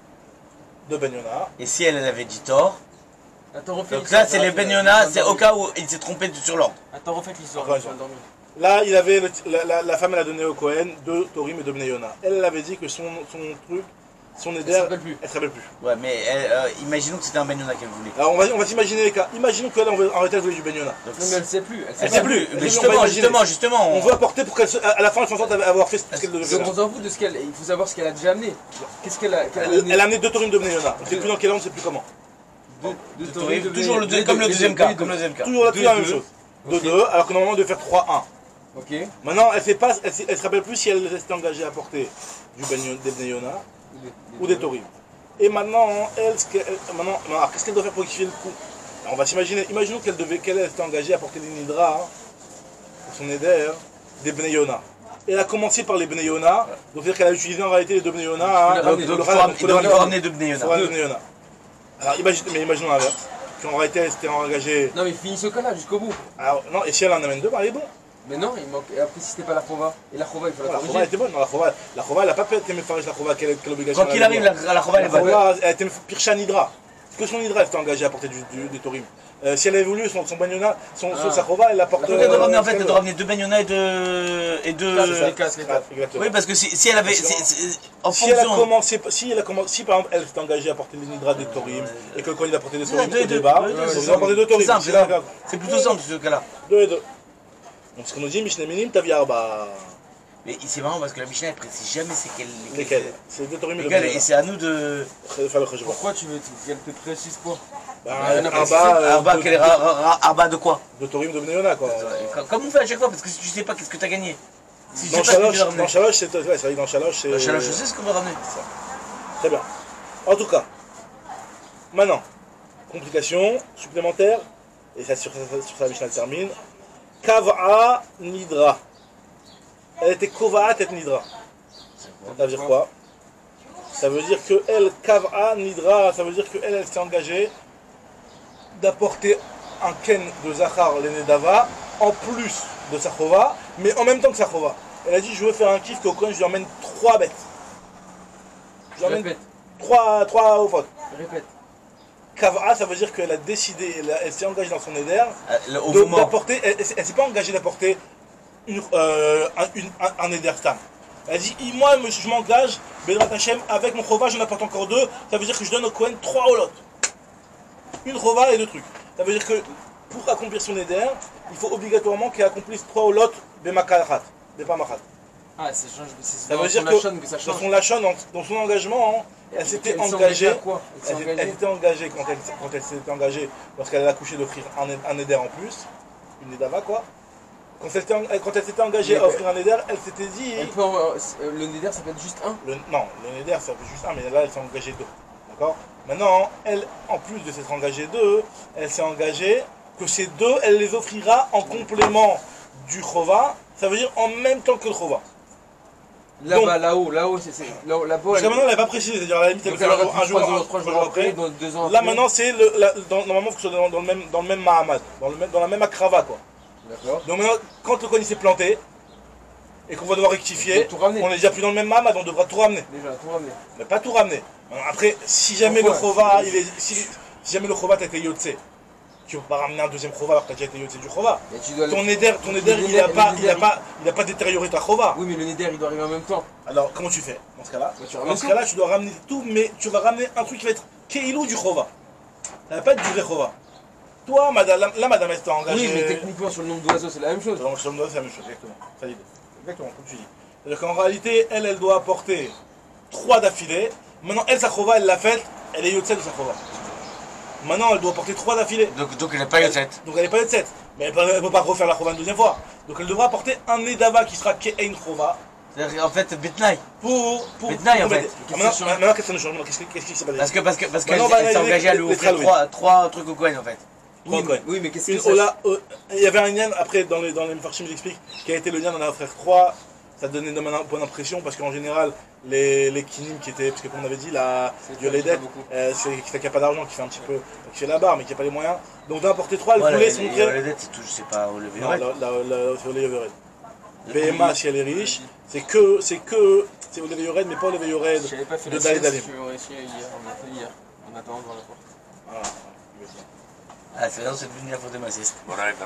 2 Ben Yona. Et si elle avait dit tort, Attends, refais donc là c'est les Ben Yona, c'est au cas où il s'est trompé sur l'ordre. Attends, refais l'histoire. Encore une fois. Là, il avait la femme, elle a donné au Cohen 2 Torim et 2 Bnei Yona. Elle avait dit que son truc, son éder, Elle se rappelle plus. elle se rappelle plus. Ouais, mais imaginons que c'était un Ben Yona qu'elle voulait. Alors, on va s'imaginer les cas. Imaginons qu'elle, en réalité, elle voulait du Ben Yona. Donc, Non, mais elle sait plus. elle sait plus. Mais Mais on va imaginer. justement. On veut apporter pour qu'elle, à la fin, elle s'en sorte avoir fait ce qu'elle devait Donc faire. on s'en fout de ce qu'elle. Il faut savoir ce qu'elle a déjà amené. Qu'est-ce qu'elle a Elle a amené 2 Torim de Bnei Yona. On ne sait plus dans quel ordre, on ne sait plus comment. Deux Toujours Torim, comme le deuxième cas. deux. Comme le deuxième cas. Toujours là-dessus, la même chose. Ok. 2-2, alors que normalement, on devait faire 3-1. Ok. Maintenant, elle se rappelle plus si elle s'était engagée à apporter des Bnei Yona ou des Torim. Et maintenant, alors, qu'est-ce qu'elle doit faire pour rectifier le coup? Alors, on va s'imaginer, imaginons qu'elle s'était engagée à porter les Nidra, pour son éder, des Bnei Yona. Elle a commencé par les Bnei Yona, donc c'est-à-dire qu'elle a utilisé en réalité les 2 Bnei Yona. Il faut les ramener. Donc faut il les doit ramener. ramener 2 Ben Il faut Yona. les Bnei Yona. Alors, imaginons l'inverse, qu'en réalité elle s'était engagée. Non, mais finis ce cas-là jusqu'au bout. Alors, non, et si elle en amène 2, bah, elle est bon. Mais non, il manque. Et après, si c'était pas la chova. Et la chova, il faut Non, la la Chova corriger. était bonne. Non, la Chova, elle n'a pas fait Méfarèche, la Chova, quelle obligation. Quoi qu'il arrive, la Chova elle est La bonne. Chova, elle était Pirsha Nidra. Parce que son Nidra, elle s'était engagée à porter des Torim. Si elle avait voulu, son Bagnona, sa Chova, elle apporte. Donc elle doit ramener en fait, elle doit ramener 2 Ben Yona et 2. C'est ça, exactement. Oui, parce que si elle avait. En Si elle a fonction. commencé, si par exemple elle s'est engagée à porter les Nidra des Torim et que quand il a porté des C'est ça, Torim au 2 débat, c'est il a porté 2 Torim. C'est simple, C'est là, regarde. c'est plutôt simple ce cas-là. 2 et 2. Donc ce qu'on nous dit, Mishneh Minim, Tavi Arba. Mais c'est marrant parce que la Mishnah elle précise jamais c'est Lesquels? C'est 2 Torim et 2 lesquels, et Bnei c'est à nous de. Yona. Faire le Cheshbon. Pourquoi tu veux qu'elle te précise pas? Arba, quel est Arba de quoi? 2 Torim de Bnei Yona, quoi. Comme on fait à chaque fois, parce que si tu sais pas qu'est-ce que t'as gagné. Si tu Dans sais pas ce que tu vas Chaloche, ramener. c'est vrai que dans Chaloche, c'est. Dans Chaloche, je sais ce qu'on va ramener. Très bien. En tout cas, maintenant, complication supplémentaire, et ça, sur ça, Mishnah termine. Kav'a Nidra. Elle était Kova'at et Nidra. Ça veut dire quoi? Ça veut dire que elle, Kav'a Nidra, ça veut dire qu'elle, elle s'est engagée d'apporter un Ken de Zachar l'Enedava en plus de sa Chova, mais en même temps que sa Chova. Elle a dit, je veux faire un kiff qu'au coin, je lui emmène 3 bêtes. Je lui emmène Répète. 3 au faute. Répète. Kav'a, ça veut dire qu'elle a décidé, elle s'est engagée dans son neder Au moment. d'apporter, elle s'est pas engagée d'apporter un neder stam. Elle dit, moi je m'engage, Bedrat Hashem, avec mon chova, j'en apporte encore 2, ça veut dire que je donne au Kohen 3 holot. Une chova et 2 trucs. Ça veut dire que pour accomplir son neder, il faut obligatoirement qu'elle accomplisse 3 holot b'makachat, b'pamachat. Ah, c'est Ça veut dire que ça dans change. son lachon, dans son engagement, elle s'était engagée. à quoi? Elle était engagée quand elle s'était engagée, lorsqu'elle a accouché d'offrir un neder en plus, une nedava quoi. Quand elle s'était engagée à offrir un neder, elle s'était dit. Le neder, ça peut être juste un. Non, le neder ça fait juste un, mais là elle s'est engagée 2. D'accord. Maintenant, elle, en plus de s'être engagée 2, elle s'est engagée que ces 2, elle les offrira en complément du chova, ça veut dire en même temps que le chova. Là-bas, là-haut, c'est là-bas. Jusqu'à maintenant, elle n'avait pas précisé, c'est-à-dire à la limite, elle fait un jour, 3 jours après, dans 2 ans Là après. maintenant, c'est normalement, il faut que ce soit dans le même Mahamad, dans la même akrava quoi. D'accord. Donc maintenant, quand le Kohen s'est planté, et qu'on va devoir rectifier, Tout ramener. on est déjà plus dans le même Mahamad, on devra tout ramener. Déjà, tout ramener. Mais pas tout ramener. Après, si jamais Pourquoi le chova, si jamais le chova t'a été yotse, tu ne peux pas ramener un deuxième chova alors que tu as déjà été yotse du chova. Et tu dois Ton neder, il n'a pas détérioré ta chova. Oui, mais le neder, il doit arriver en même temps. Alors, comment tu fais dans ce cas-là? Bah, tu ramènes Dans ce cas-là, tu dois ramener tout, mais tu vas ramener un truc qui va être keilou du chova. Ça va pas être du vrai chova. Toi, madame, elle s'est engagée. Oui, mais techniquement, sur le nombre d'oiseaux, c'est la même chose. Sur le c'est la même chose, exactement. Ça y est. Exactement, comme tu dis. C'est-à-dire qu'en réalité, elle doit apporter 3 d'affilée. Maintenant, elle, sa chova, elle l'a faite, elle est yotse de sa chova. Maintenant, elle doit apporter 3 d'affilée. Donc elle n'est pas Yotzet. Donc elle n'est pas yotse. Mais elle ne peut pas refaire la chova une deuxième fois. Donc elle devra apporter un nedava qui sera ke'ein chova. C'est-à-dire en fait, Betnaï. Pour Maintenant, en fait. Maintenant, qu'est-ce que ça nous change? Qu'est-ce qui s'est passé? Parce qu'elle Maintenant, on va s'est engagée à lui les offrir tralouis. 3 trucs au Cohen en fait. Oui, mais qu'est-ce que Une ça Ola, il y avait un lien après dans les Mefarshim, j'explique, qui a été le lien d'en offrir 3. Ça donnait une bonne impression parce qu'en général, les kinim qui étaient, parce que comme on avait dit, la Yoledet, c'est quelqu'un qui n'a pas d'argent, qui fait un petit peu, qui fait la barre, mais qui n'a pas les moyens. Donc d'apporter 3, elle voulait se montrer. Les dettes, c'est pas au lever. Non, c'est Olivier Yored. BMA, si elle est riche, c'est Olivier Yored, mais pas Olivier Yored J'avais pas fait de la Dalé sieste, Dalim. je vais essayer hier, on a fait hier, en attendant devant la porte. Voilà. Ah, c'est vraiment, c'est devenu la faute de ma sieste.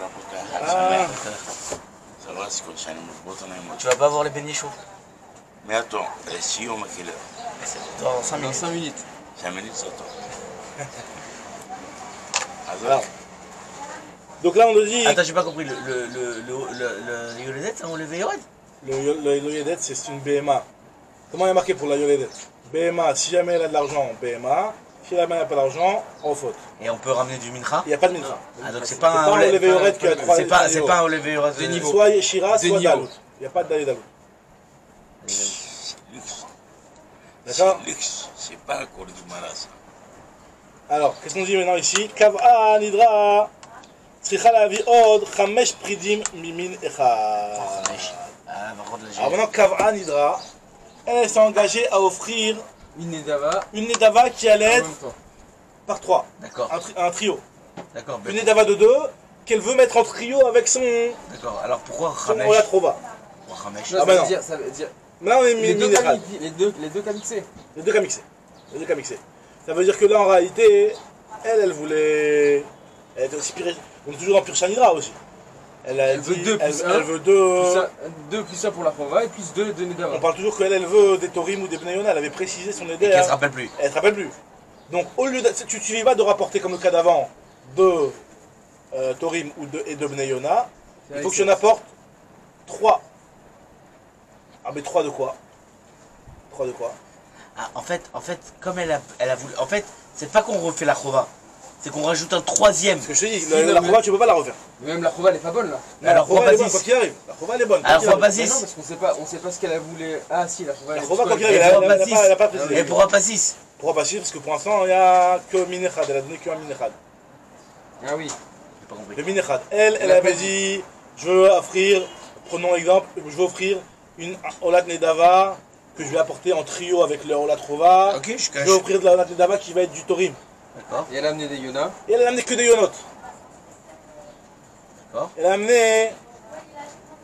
Ah, Ça va, c'est comme ça, Tu vas pas voir les beignets chauds. Mais attends, si on m'a quelle heure? C'est dans 5 Dans minutes. 5 minutes. 5 minutes, ça attend. alors. Donc là, on nous dit. Attends, j'ai pas compris. Le Yoledet, c'est un lever Yored? Le Yoledet, c'est une BMA. Comment il y a marqué pour la Yoledet? BMA, si jamais elle a de l'argent, BMA. Si jamais elle n'a pas d'argent, en faute. Et on peut ramener du Mincha? Il n'y a pas de mincha. Ah, donc c'est C'est pas pas un un Olivier Yored qui a 3 C'est pas un lever Yored Deux niveaux. Soit Yeshira, Deux soit niveaux. Dalout. Il n'y a pas de Dalé Dalout. Luxe. D'accord? Luxe, c'est pas encore du maras. Alors, qu'est-ce qu'on dit maintenant ici? Kav'a Nidra. Tzricha lavi od 5 pridim mimin echad. Ah, par contre, là, Alors maintenant, Kav'a Nidra, elle s'est engagée à offrir Une Nedava, une Nedava qui allait en être même temps. par 3. D'accord, Un trio. d'accord. Une Nedava de 2 qu'elle veut mettre en trio avec son D'accord, alors pourquoi Ola Ramesh? Trova. Pourquoi Ramesh? Non, Ah bah non. ça veut dire Maintenant, on est les deux Minechad. cas mixés. Les deux cas mixés. Les deux cas mixés. Ça veut dire que là, en réalité, elle voulait. Elle était aussi pire. On est toujours dans Pirchanira aussi. Elle veut dit- deux plus elle un. veut 2. 2 plus 1 pour la Chova et plus 2 de Nedava. On parle toujours qu'elle veut des Torim ou des Bneyona. Elle avait précisé son Et idée. qu'elle se rappelle plus. Elle ne se rappelle plus. Donc, au lieu de. Tu ne suffis pas de rapporter comme le cas d'avant de Torim et de Bneyona. Il faut que j'en apporte 3. Ah, mais 3 de quoi? 3 de quoi? Ah, en fait, comme elle a voulu. En fait, c'est pas qu'on refait la Chova. C'est qu'on rajoute un troisième. Parce que je te dis, Si, la non, Chova, tu ne peux pas la refaire. Mais même la Chova, elle est pas bonne là. Non, Alors, la Chova, elle est bonne, Chova quoi qu'il arrive. La Chova, elle est bonne. Alors, quoi qu'il Chova arrive. Mais Six. non, parce qu'on sait pas ce qu'elle a voulu. Ah si, la Chova, elle La est Chova, toute quoi qu'il folle. arrive, Elle elle pourra n'a pas pas, elle a pas six. précisé. Elle pourra pas 6. Pourquoi pas 6? Parce que pour l'instant, il n'y a que Minechad. Elle a donné qu'un Minechad. Ah oui. J'ai pas compris. Le Minechad. Elle avait dit, je veux offrir, prenons exemple, je veux offrir une Olat Nedava que je vais apporter en trio avec le Olat Trova. Ok, je Je cache. vais offrir de la Olat Nedava qui va être du Torim. D'accord, Et elle a amené des Yona. Et elle a amené que des Yonot. d'accord. Elle a amené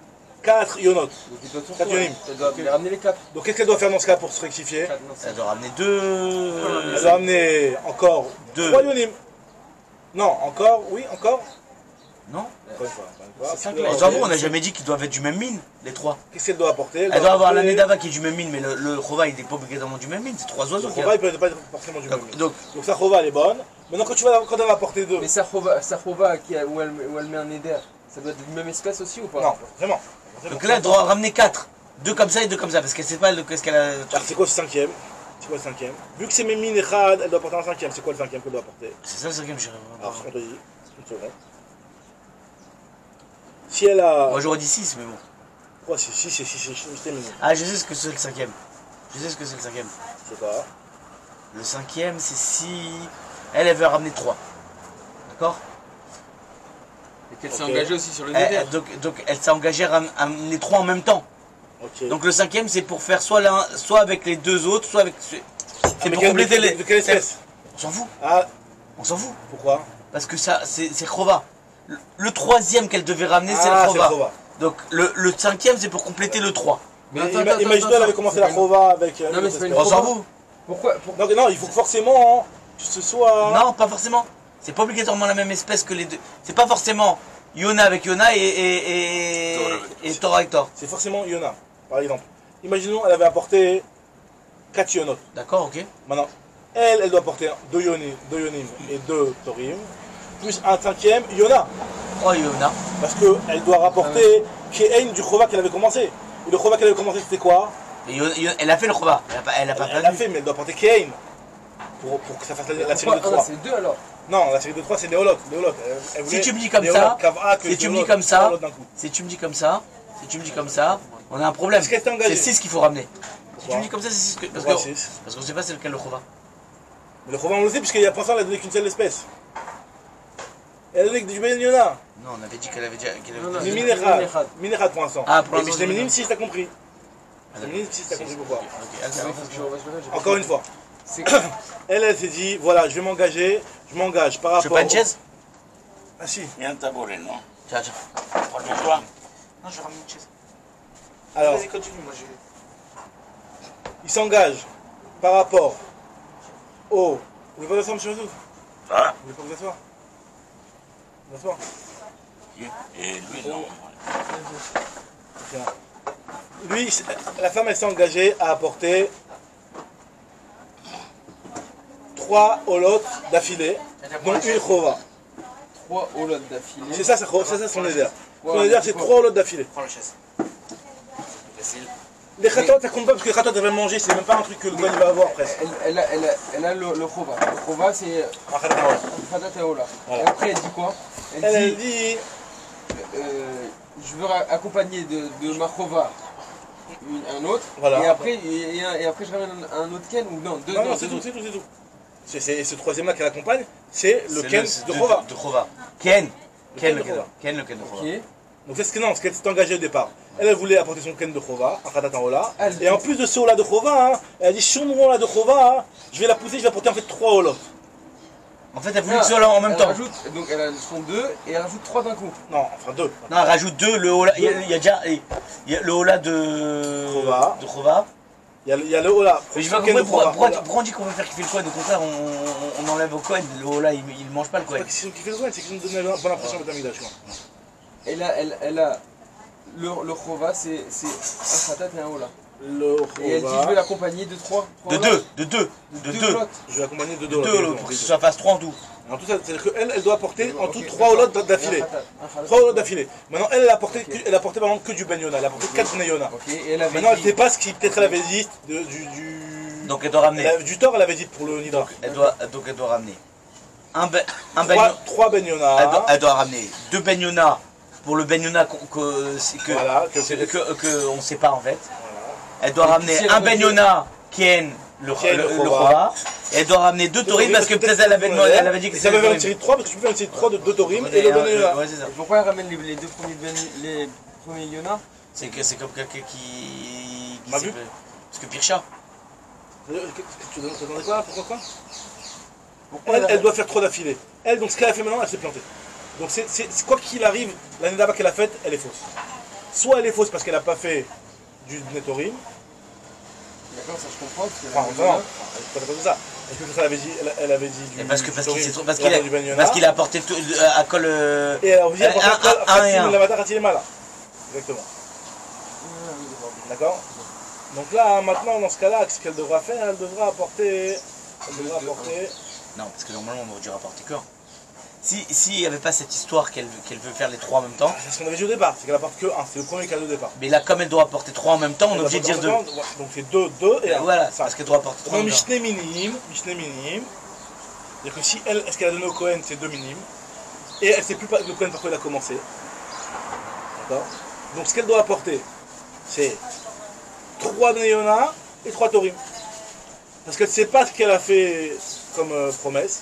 4 Yonot. Donc il doit tout 4 Yonim. Elle doit les ramener les 4. Donc qu'est-ce qu'elle doit faire dans ce cas pour se rectifier? Elle doit ramener 2. Elle doit amener encore Deux. 3 Yonim. Non, encore, oui, encore. Non. Encore une fois, encore une fois. C'est cinq, Tu là. dois On s'en fout, apporter- on n'a jamais dit qu'ils doivent être du même mine, les 3. Qu'est-ce qu'elle doit apporter? Elle doit avoir la apporter- Nedava qui est du même mine, mais le Chova il n'est pas obligatoirement du même mine, c'est 3 Le oiseaux. Chova, il peut pas être forcément du même. Donc, Donc sa Chova, elle est bonne. Maintenant, quand elle va apporter 2. Mais sa Chova où elle met un éder, ça doit être de la même espèce aussi ou pas? Non, vraiment. donc là, elle doit ramener 4. 2 comme ça et 2 comme ça, parce qu'elle sait pas qu'est-ce qu'elle a. Alors, c'est quoi le cinquième? C'est quoi le cinquième? Vu que c'est Mémine et Khad, elle doit apporter un cinquième. C'est quoi le cinquième qu'elle doit apporter? C'est ça le cinquième, je Alors, on te dit. Une seconde. Si elle a. Moi j'aurais dit 6, mais bon. Quoi, c'est 6, c'est Mémine. Ah, je sais ce que c'est le cinquième. Je sais ce que c'est le cinquième. Je sais pas. Le cinquième, c'est si. Elle veut ramener 3. D'accord. Et qu'elle Ok. s'est engagée aussi sur le éder. Donc elle s'est engagée à ramener 3 en même temps. Ok. Donc le cinquième, c'est pour faire soit l'un, soit avec les 2 autres, soit avec. C'est mais pour compléter les. de quelle espèce? On s'en fout. Ah, On s'en fout. pourquoi? Parce que ça, c'est Chova. Le troisième qu'elle devait ramener, c'est Ah, le Chova. Chova. Donc le cinquième, c'est pour compléter le 3. Mais attends, imagine-toi, elle attends, avait commencé c'est la pas une- Chova avec. Non, mais c'est pas une On s'en Chova. fout. Pourquoi Donc, non, il faut que forcément que ce soit. Non, pas forcément. C'est pas obligatoirement la même espèce que les deux. C'est pas forcément Yona avec Yona et Thor avec Thor. C'est forcément Yona, par exemple. Imaginons, elle avait apporté 4 Yonot. D'accord, ok. Maintenant, elle doit apporter 2 Yonim et 2 Torim, plus un cinquième Yona. Oh, Yona. Parce qu'elle doit rapporter Ke'en du Chova qu'elle avait commencé. Et le Chova qu'elle avait commencé, c'était quoi? Et elle a fait le Chova. Elle a pas Elle l'a perdu. fait, mais elle doit apporter Ke'en. Pour que ça fasse la série de Ah non, 3. c'est 2 alors. Non, la série de 3, c'est les Holotes. Elle Si voulait tu me dis comme les ça, Holotes, Kav'a, que si tu me les dis comme Holotes, ça, Holotes d'un coup. si tu me dis comme ça, on a un problème. Est-ce qu'elle s'est engagée? C'est 6 qu'il faut ramener. Si Pourquoi? tu me dis comme ça, c'est 6 que. Pourquoi 6? Parce qu'on sait pas c'est lequel le Chova. Mais le Chova, on le sait, puisqu'il y a pour ça, elle a donné qu'une seule espèce. Elle a donné que du Ben Yona. Non, on avait dit qu'elle avait déjà. Non, non, Mais c'est Minéral. Minéral. Minéral pour l'instant. Ah, pour Et l'instant, puis c'est minime c'est si t'as compris. Ah, C'est d'accord. minime si t'as compris pourquoi. Ok, Il faut que je revoie ce matin, j'ai pas Encore une fois. C'est Elle s'est dit, voilà, je vais m'engager. Je m'engage par Je veux rapport. pas une chaise? Ah si. Il y a un tabouret, non? Tiens. Prends-le-toi. Non, je ramène une chaise. Alors, Vas-y, continue, moi j'ai. il s'engage par rapport au. Vous voulez pas s'asseoir, monsieur Mazouz? Ah, Vous voulez pas vous asseoir? Vous asseoir? et lui, non. Tiens. Lui, la femme, elle s'est engagée à apporter 3 holotes d'affilée, dont une chova. 3 holotes d'affilée. C'est ça, ça son éder. Son Ouais, éder, mais c'est pourquoi 3 holotes d'affilée. Prends la chaise. Facile. Les khatot, ça compte pas parce que les khatot, elles vont manger, c'est même pas un truc que le coin il va avoir presque. Elle a le chova. Le chova, c'est Un khatot, ouais. Khatat et Ola. Voilà. Et après, elle dit quoi? Elle dit, Je veux accompagner de ma chova un autre. Voilà. Et après, je ramène un autre Ken ou non? Deux, non, c'est deux. tout, c'est tout, c'est tout. C'est ce troisième-là qu'elle accompagne, c'est le C'est Ken de Chova. De Chova. Ken. Ken Ken, de le Ken. Chova. Ken, le Ken de Ok. Chova. Donc c'est ce qu'elle s'est engagée au départ. Elle voulait apporter son Ken de Chova, un khatat en Ola. Elle- Et en plus de ce Ola de Chova, elle a dit, sur mon Ola de Chova, je vais la pousser, je vais apporter en fait 3 Olos. En fait, elle voulait que ce soit en même temps. Donc elle sont 2 et elle rajoute 3 d'un coup. Non, enfin 2. Non, elle rajoute 2. Le Ola, il y a déjà il y a le Ola de Chova. De Chova. Il y a le Ola. Mais je son vais Ken pas de comprendre Chova. pourquoi on dit qu'on veut faire kiffer le coin. Au contraire, on enlève au coin. Le Ola, il mange pas le coin. C'est pas qu'ils qui fait le coin, c'est qu'ils nous donnent la bonne impression de Tamida, je crois. Elle a le chova, c'est un khatat et un Ola. Le Et elle dit je vais Chova, l'accompagner de 3. De 2. De 2. De 2. je vais accompagner de De 2 2 pour que ça fasse 3 en tout. En tout, c'est-à-dire qu'elle doit apporter en tout 3 Olos d'affilée. 3 Olos d'affilée. Maintenant, elle a apporté par exemple que du Ben Yona, elle a apporté 4 Neyona. Ok, et elle avait Maintenant, elle ne dit- sait pas ce qui peut-être elle avait dit Donc elle doit ramener. du tort, elle avait dit pour le Nidra. Elle doit ramener un Ben 3 Ben Yona. Elle doit ramener 2 Ben Yona pour le Ben Yona Voilà, que on sait pas en fait. Voilà. Elle doit Et ramener si elle un revient- Ben Yona Ken le Ken, le Chova. Chova. Et elle doit ramener 2 Torim parce que peut-être elle avait dit que ça c'était avait fait une série de 3 parce que tu peux faire une série de 3 de 2 Torim et le Ben Yona. Ouais, c'est ça. Et pourquoi elle ramène les deux premiers les premiers Yona? C'est comme quelqu'un qui M'a sait vu pas. Parce que Pircha. Tu demandais quoi? Pourquoi quoi? Pourquoi Elle doit faire 3 d'affilée. Elle, donc ce qu'elle a fait maintenant, elle s'est plantée. Donc c'est quoi qu'il arrive, l'année d'abord qu'elle a faite, elle est fausse. soit elle est fausse parce qu'elle n'a pas fait du Netorim, D'accord, ça je comprends. Parce que enfin, non, c'est pas tout ça. Est-ce que elle avait dit, elle avait dit du Et parce qu'il Netorim, s'est trompé, elle a fait du Ben Yonah, parce qu'il a apporté tout, à col. et elle a aussi apporté un et un. la matin Khatil Mala. Exactement. D'accord. Donc là, maintenant, dans ce cas-là, ce qu'elle devra faire, elle devra apporter. Elle devra apporter. Non, parce que normalement on aurait dû rapporter qu'un. S'il n'y avait pas cette histoire qu'elle veut faire les trois en même temps, C'est ce qu'on avait dit au départ, c'est qu'elle apporte que 1, c'est le premier cas de départ. mais là comme elle doit apporter trois en même temps, on est obligé de dire deux. Donc c'est 2 et 1. Voilà, parce qu'elle doit apporter trois en Donc même temps. Mishneh minim. C'est-à-dire que si elle, est-ce qu'elle a donné au Cohen, c'est 2 minimes. Et elle ne sait plus pas le Cohen par quoi il a commencé. D'accord. Donc ce qu'elle doit apporter, c'est 3 Neyona et 3 Torim. Parce qu'elle ne sait pas ce qu'elle a fait comme promesse.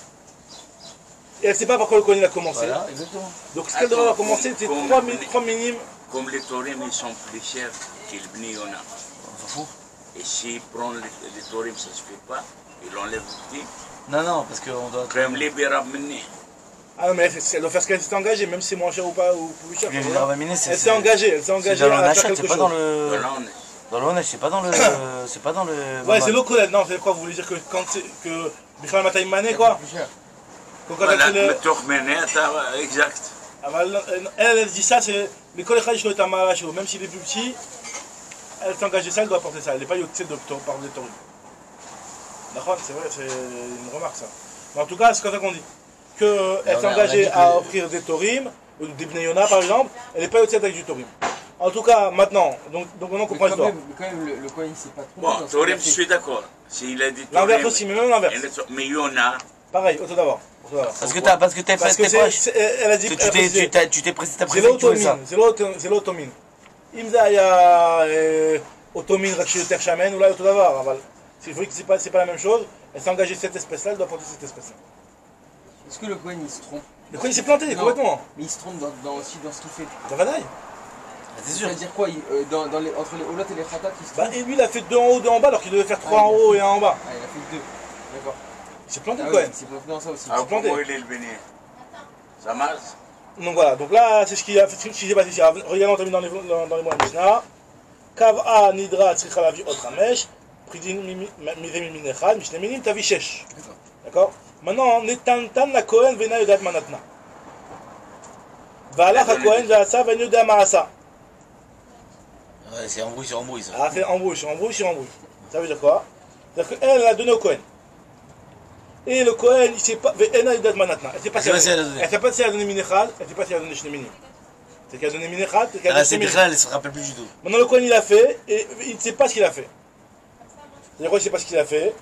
Et elle ne sait pas par quoi le Cohen il a commencé. Voilà, exactement. Donc ce qu'elle devra commencer, c'est 3 minimes. Comme les Torim, ils sont plus chers que le Bni Yona. On s'en fout. Et s'il prend les Torim, ça ne se fait pas, il enlève le petit. Non, parce qu'on doit. Comme les Berab Meni. Ah non, mais elle doit faire ce qu'elle s'est engagée, même si c'est moins cher ou pas, ou plus cher. Les Voilà. Rabamines, Elle s'est engagée, C'est dans le à faire Nachat, quelque c'est chose. pas dans le. Voilà, on est. Dans le Honech, c'est pas dans le. C'est pas dans le. Ouais, c'est l'eau-collède. Non, c'est quoi? Vous voulez dire que quand c'est. Que. Bichal Mataï Mané, quoi? Plus cher. Quand elle Voilà, fait le. le Turkmenet, exact. Ah bah, elle dit ça, c'est. Les collègues est un maracho. Même s'il est plus petit, elle s'est engagée ça, elle doit porter ça. Elle n'est pas yotzé de par des torim. D'accord? C'est vrai, c'est une remarque ça. Mais en tout cas, c'est comme ça qu'on dit. Qu'elle s'est engagée à offrir des torim, ou des bnei par exemple, elle n'est pas yotzé avec du torim. En tout cas, maintenant, donc maintenant on comprend l'histoire. Quand même, le Cohen il s'est pas trompé. Bon, dans ce Torim, qu'il a je fait. suis d'accord. S'il a dit L'inverse Torim, aussi, mais même l'inverse. mais Yona, Pareil, auto d'abord. Parce que t'as fait Parce que tes poches. elle a dit. Tu t'es précisé, t'as C'est précisé que tu veux ça. l'automine, c'est l'automine. אם זה היה אותו מין רק שיותר שמן, אולי אותו דבר, אבל c'est vrai que c'est pas la même chose. Elle s'est engagée cette espèce-là, elle doit porter cette espèce-là. Est-ce que le Cohen il se trompe? Le Cohen il s'est planté Non. complètement. Mais il se trompe aussi dans ce qu'il fait. Dans Vadaï. C'est sûr. C'est-à-dire quoi entre les Olot et les Khatat il se Bah, trompe? et lui il a fait 2 en haut, 2 en bas, alors qu'il devait faire 3 en haut et 1 en bas. Ah, il a fait 2. D'accord. Il s'est planté Ah le oui, Cohen. il s'est planté dans ça aussi. ah, planté. comment il est le Béni? Ça marche? Donc voilà, donc là c'est ce qui s'est passé ici. Regardons, on termine dans les mots de Mishnah. Kav'a nidra tzricha lavi ot chamesh, pridin mirem minechad, mishne minim tavi shesh. D'accord? Maintenant, netantan la Cohen vena yodat manatna. V'alach ha Cohen ve'asa ve'en yoda ma'asa. Ouais, c'est embrouille sur embrouille ça. Ah, c'est embrouille sur embrouille sur embrouille. Ça veut dire quoi? C'est-à-dire qu'elle l'a donné au Cohen. Et le Cohen, il sait pas, ve'ena yodat manatna. Elle sait pas si elle a donné minechad, elle sait pas si elle a donné shne minim. C'est qu'elle a donné minechad, c'est qu'elle a Ah, donné c'est shne minim. Bichral, elle se rappelle plus du tout. Maintenant le Cohen il a fait et il ne sait pas ce qu'il a fait. C'est-à-dire quoi il ne sait pas ce qu'il a fait?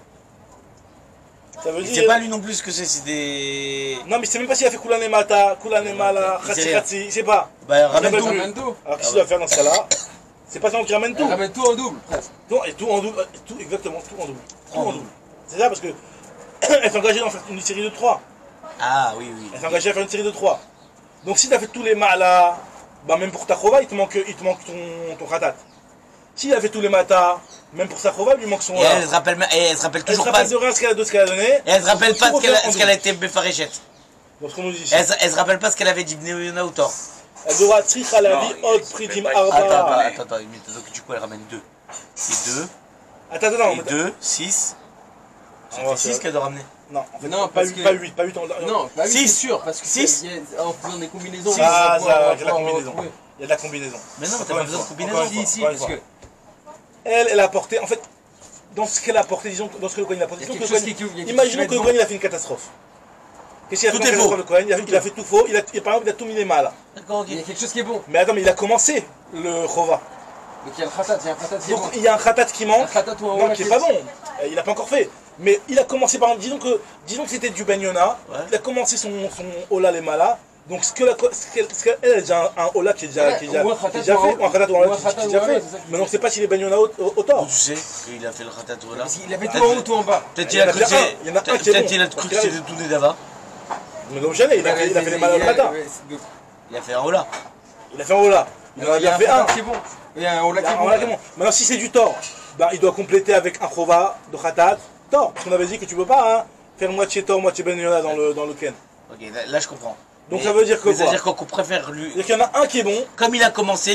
Ça veut Il dire. sait pas lui non plus ce que c'est des. Non mais il ne sait même pas s'il a fait Kulane Mata, Kulane Mala, Il sait Khatsi rien. Khatsi, il ne sait pas. Bah, ramène Il tout. ramène Alors qu'est-ce qu'il doit faire dans ce cas-là? C'est pas seulement qu'il ramène tout. Elle ramène tout en double, presque. Tout en double, tout exactement, tout en double. Tout en double. C'est ça parce que elle s'est engagée dans faire une série de 3. Ah oui, oui. Elle s'est engagée à faire une série de 3. Donc si tu as fait tous les Mala, bah même pour ta Chova, il te manque ton Khatat. S'il a fait tous les Mata, même pour sa Chova, il lui manque son Et elle se rappelle, elle se rappelle Elle se toujours pas. rappelle de rien ce qu'elle a donné. Et elle se rappelle pas Tout ce qu'elle a été Befaréchette. Donc ce qu'on nous dit ici. Elle se rappelle pas ce qu'elle avait dit Bnéoyona ou Thor. Elle devra tricha la vie, Non, hot, il pridim, fait pas- arba. Attends, une minute. Donc du coup elle ramène 2. Et 2. Attends, Et 2, 6. Ça Ah, fait c'est 6 qu'elle doit ramener. Non, en fait, Non, pas parce 8, que- pas 8, pas 8. Non, bah oui, Six. c'est sûr, parce que Six. en faisant des combinaisons, Six. on va Ah, pouvoir- ça, on va il y a de la pouvoir combinaison. retrouver. Il y a de la combinaison. Mais non, t'as Encore pas une besoin de fois, combinaison. encore une Si, fois, si, encore parce une que fois. Elle a apporté, en fait, dans ce qu'elle a apporté, disons, dans ce que le Cohen a apporté, il y a disons que quelque le chose Cohen- qui- il y a quelque imaginons chose que le qui Cohen il a fait une catastrophe. Qu'est-ce qu'il a fait Tout comme est catastrophe, faux. le Cohen il a fait tout faux, par exemple, il a tout miné mal. D'accord, ok. il y a quelque chose qui est bon. Mais attends, mais il a commencé le Chova. Donc il y a le Khatat, il y a un Khatat qui est Donc bon. il y a un Khatat qui Un manque. Khatat ou un Non, Ola qui est pas bon. Il n'a pas encore fait. Mais il a commencé par exemple, disons que c'était du Ben Yona. Ouais. Il a commencé son Ola les Mala. Donc ce qu'elle a déjà un Ola qui est déjà, Ouais, qui est déjà, ou un qui est Khatat déjà ou un fait, ou un Khatat ou un ou un Ola qui est Khatat déjà ou un fait. Ola, c'est ça que je Mais on ne dis. sait pas si les Ben Yona au D'où tort. tu sais qu'il a fait le Khatat là. Parce qu'il avait tout en haut, tout en bas. Peut-être Il il y en a a cru que bien un. Il y en a un qui est peut-être bon. il a cru que c'était tout des Dava. Mais donc jamais, il a fait les Mala au Khatat. Il a fait un Ola. Il a fait un Ola. Il en a bien fait un. qui est bon. Il y a un Ola Il y qui a est un bon. Ola qui est bon. Maintenant si c'est du tort, ben, il doit compléter avec un Chova de Khatat. Tort. Parce qu'on avait dit que tu peux pas faire moitié tort, moitié Ben Yona dans le Ken. Ok, là je comprends. Donc Mais- ça veut dire que mais ça veut quoi? dire qu'on préfère lui. C'est-à-dire qu'il y en a un qui est bon. Comme il a commencé,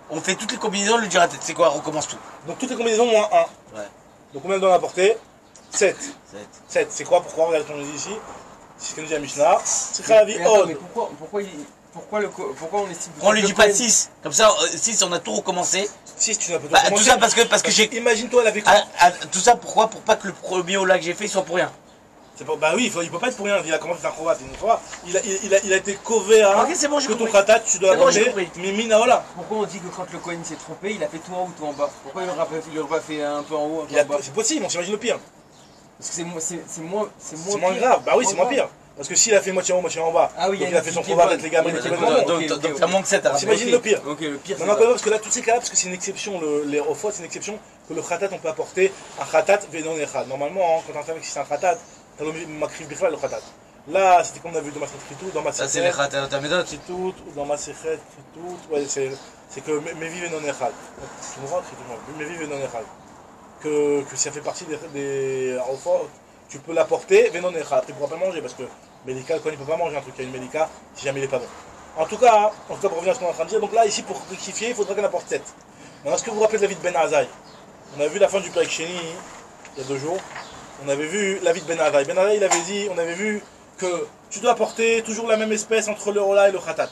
On fait toutes les combinaisons, le diratet. C'est quoi? On recommence tout. Donc toutes les combinaisons moins 1. Ouais. Donc combien doit en apporter 7. 7. 7, c'est quoi? Pourquoi? Regarde ce qu'on nous dit ici. C'est ce que nous dit la Mishnah. C'est la vie Mais attends, Od. mais pourquoi on estime que On lui le dit pas Kohen- 6. Comme ça, 6, on a tout recommencé. 6, tu n'as pas Bah, tout ça parce que j'ai. Imagine-toi la victoire. Tout ça pourquoi? Pour pas que le premier Ola que j'ai fait il soit pour rien. Bah oui, il peut pas être pour rien. Il a commencé par Chovat, c'est une fois. Il a été covéa. Ok, c'est bon, j'ai Que ton compris. khatat, tu dois C'est bon, j'ai apporter. compris. Mais Minaola. Pourquoi on dit que quand le Cohen s'est trompé, il a fait tout en haut, tout en bas? Pourquoi il aurait pas fait un peu en haut, un peu en bas? C'est possible, on s'imagine le pire. Parce que c'est moins C'est moins grave. Bah oui, c'est moins pire. Parce que s'il a fait moitié en haut, moitié en bas, Ah oui, donc il y il a a fait une son petite Chovat qui est avec les gamins, bonne. les Ok, gamins. ok, Donc ok. ça manque 7 alors. T'imagines le pire. Ok, le pire c'est Non, ça. non, parce que là, tous ces cas-là, parce que c'est une exception, les Ofot, c'est une exception que le khatat, on peut apporter un khatat venon echad. Normalement, quand on fait avec si c'est un khatat, t'as le makrif bichlal, le khatat. Là, c'était comme on a vu dans ma Tritout, dans ma Ça, c'est les khatat à méthode. Tritout, ou dans ma Sechet Tritout, ouais, c'est que mes vies venon echad. Tu me vois, mes vies venon echad. Que ça fait partie des Ofot, tu peux l'apporter venon echad. Après, tu pourras pas le manger parce que Mélika, quand il peut pas manger un truc qui a une Mélika, si jamais il est pas bon. En tout cas, pour revenir à ce qu'on est en train de dire, donc là, ici, pour rectifier, il faudra qu'on apporte 7. Maintenant, est-ce que vous vous rappelez de la vie de Ben Azaï? On a vu la fin du Perek Sheni, il y a 2 jours. On avait vu la vie de Ben Azaï. Ben Azaï, il avait dit, on avait vu que tu dois apporter toujours la même espèce entre le Ola et le Khatat.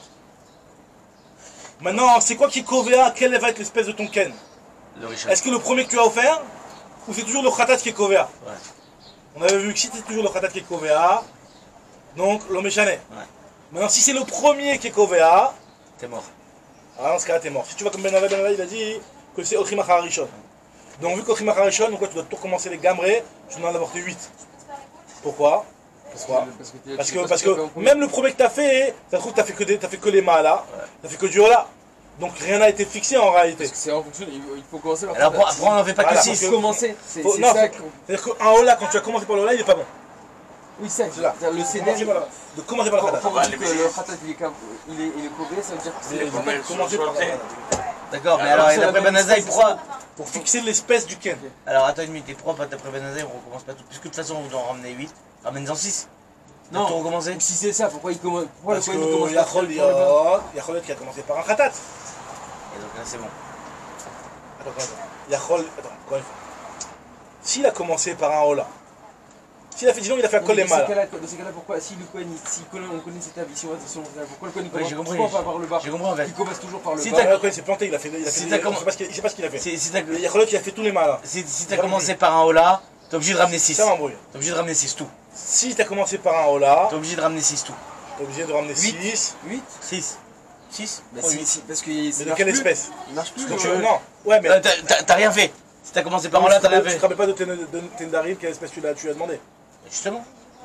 Maintenant, c'est quoi qui est Kovea? Quelle va être l'espèce de ton Ken? Le Richard. Est-ce que le premier que tu as offert, ou c'est toujours le Khatat qui est Kovea? Ouais. On avait vu que si c'est toujours le Khatat qui est Kovea, donc l'homme est chané. Ouais. Maintenant, si c'est le premier qui est Kovea, T'es mort. dans ce cas-là, t'es mort. Si tu vas comme Ben Azaï, il a dit que c'est Ochim Acharishon. Donc, vu qu'Ochim Acharishon, donc là, tu dois tout recommencer les gamrés, tu dois en apporter 8. Pourquoi? Pourquoi? Parce que même le premier que tu as fait, ça se trouve, tu n'as fait que les malas, tu n'as fait que du hola. Donc, rien n'a été fixé en réalité. Parce que c'est en fonction, il faut commencer par Alors après, on n'en fait pas Voilà, que parce 6. que- commencer. C'est Non, ça. c'est-à-dire qu'un hola, quand tu as commencé par le hola, il n'est pas bon. Oui, ça. C'est là. Le CD. De commencer par le Quand khatat. on dit que le khatat il est couvert, ça veut dire que c'est Il faut pas commencer par le khatat. D'accord, mais Alors, alors, c'est la d'après même Ben Azaï, espèce, pourquoi? Pour fixer l'espèce du Ken. Alors attends une minute, et pourquoi d'après Ben Azaï, on recommence pas tout? Puisque de toute façon, on doit en ramener 8. Ramène-en 6. Non. Tout recommencer? Si c'est ça, pourquoi il commence? Pourquoi Parce le Cohen commence que par Yachol qui a commencé par un khatat. Et donc là, c'est bon. Attends. Yachol, attends, encore une fois. S'il a commencé par un hola, s'il a fait, disons, il a fait un kol les mal. Dans ces cas-là, pourquoi si le Cohen, on connaît cette tradition, pourquoi le Cohen Oui, j'ai commence compris. toujours pas par le bas? J'ai compris en fait. Il commence toujours par le Si bas. t'as- Le Cohen s'est planté, il a fait Si des- t'as il comm- sait pas ce qu'il a fait. Si t'as Yachol qui a fait tous les mal. si commencé par un Ola, t'es obligé de ramener 6. Ça m'embrouille. T'es obligé de ramener 6 tout. Si t'as commencé par un hola, T'es obligé de ramener 6 tout. t'es obligé de ramener 8. 6. 8. 6. 6. Bah, Oui. parce que Mais de quelle espèce? Il marche plus. Donc, le- non. Ouais, mais. T'as rien fait. Si t'as commencé par un Ola, t'as rien Tu te fait. rappelles pas de Tendarim, quelle espèce tu as demandé? Justement.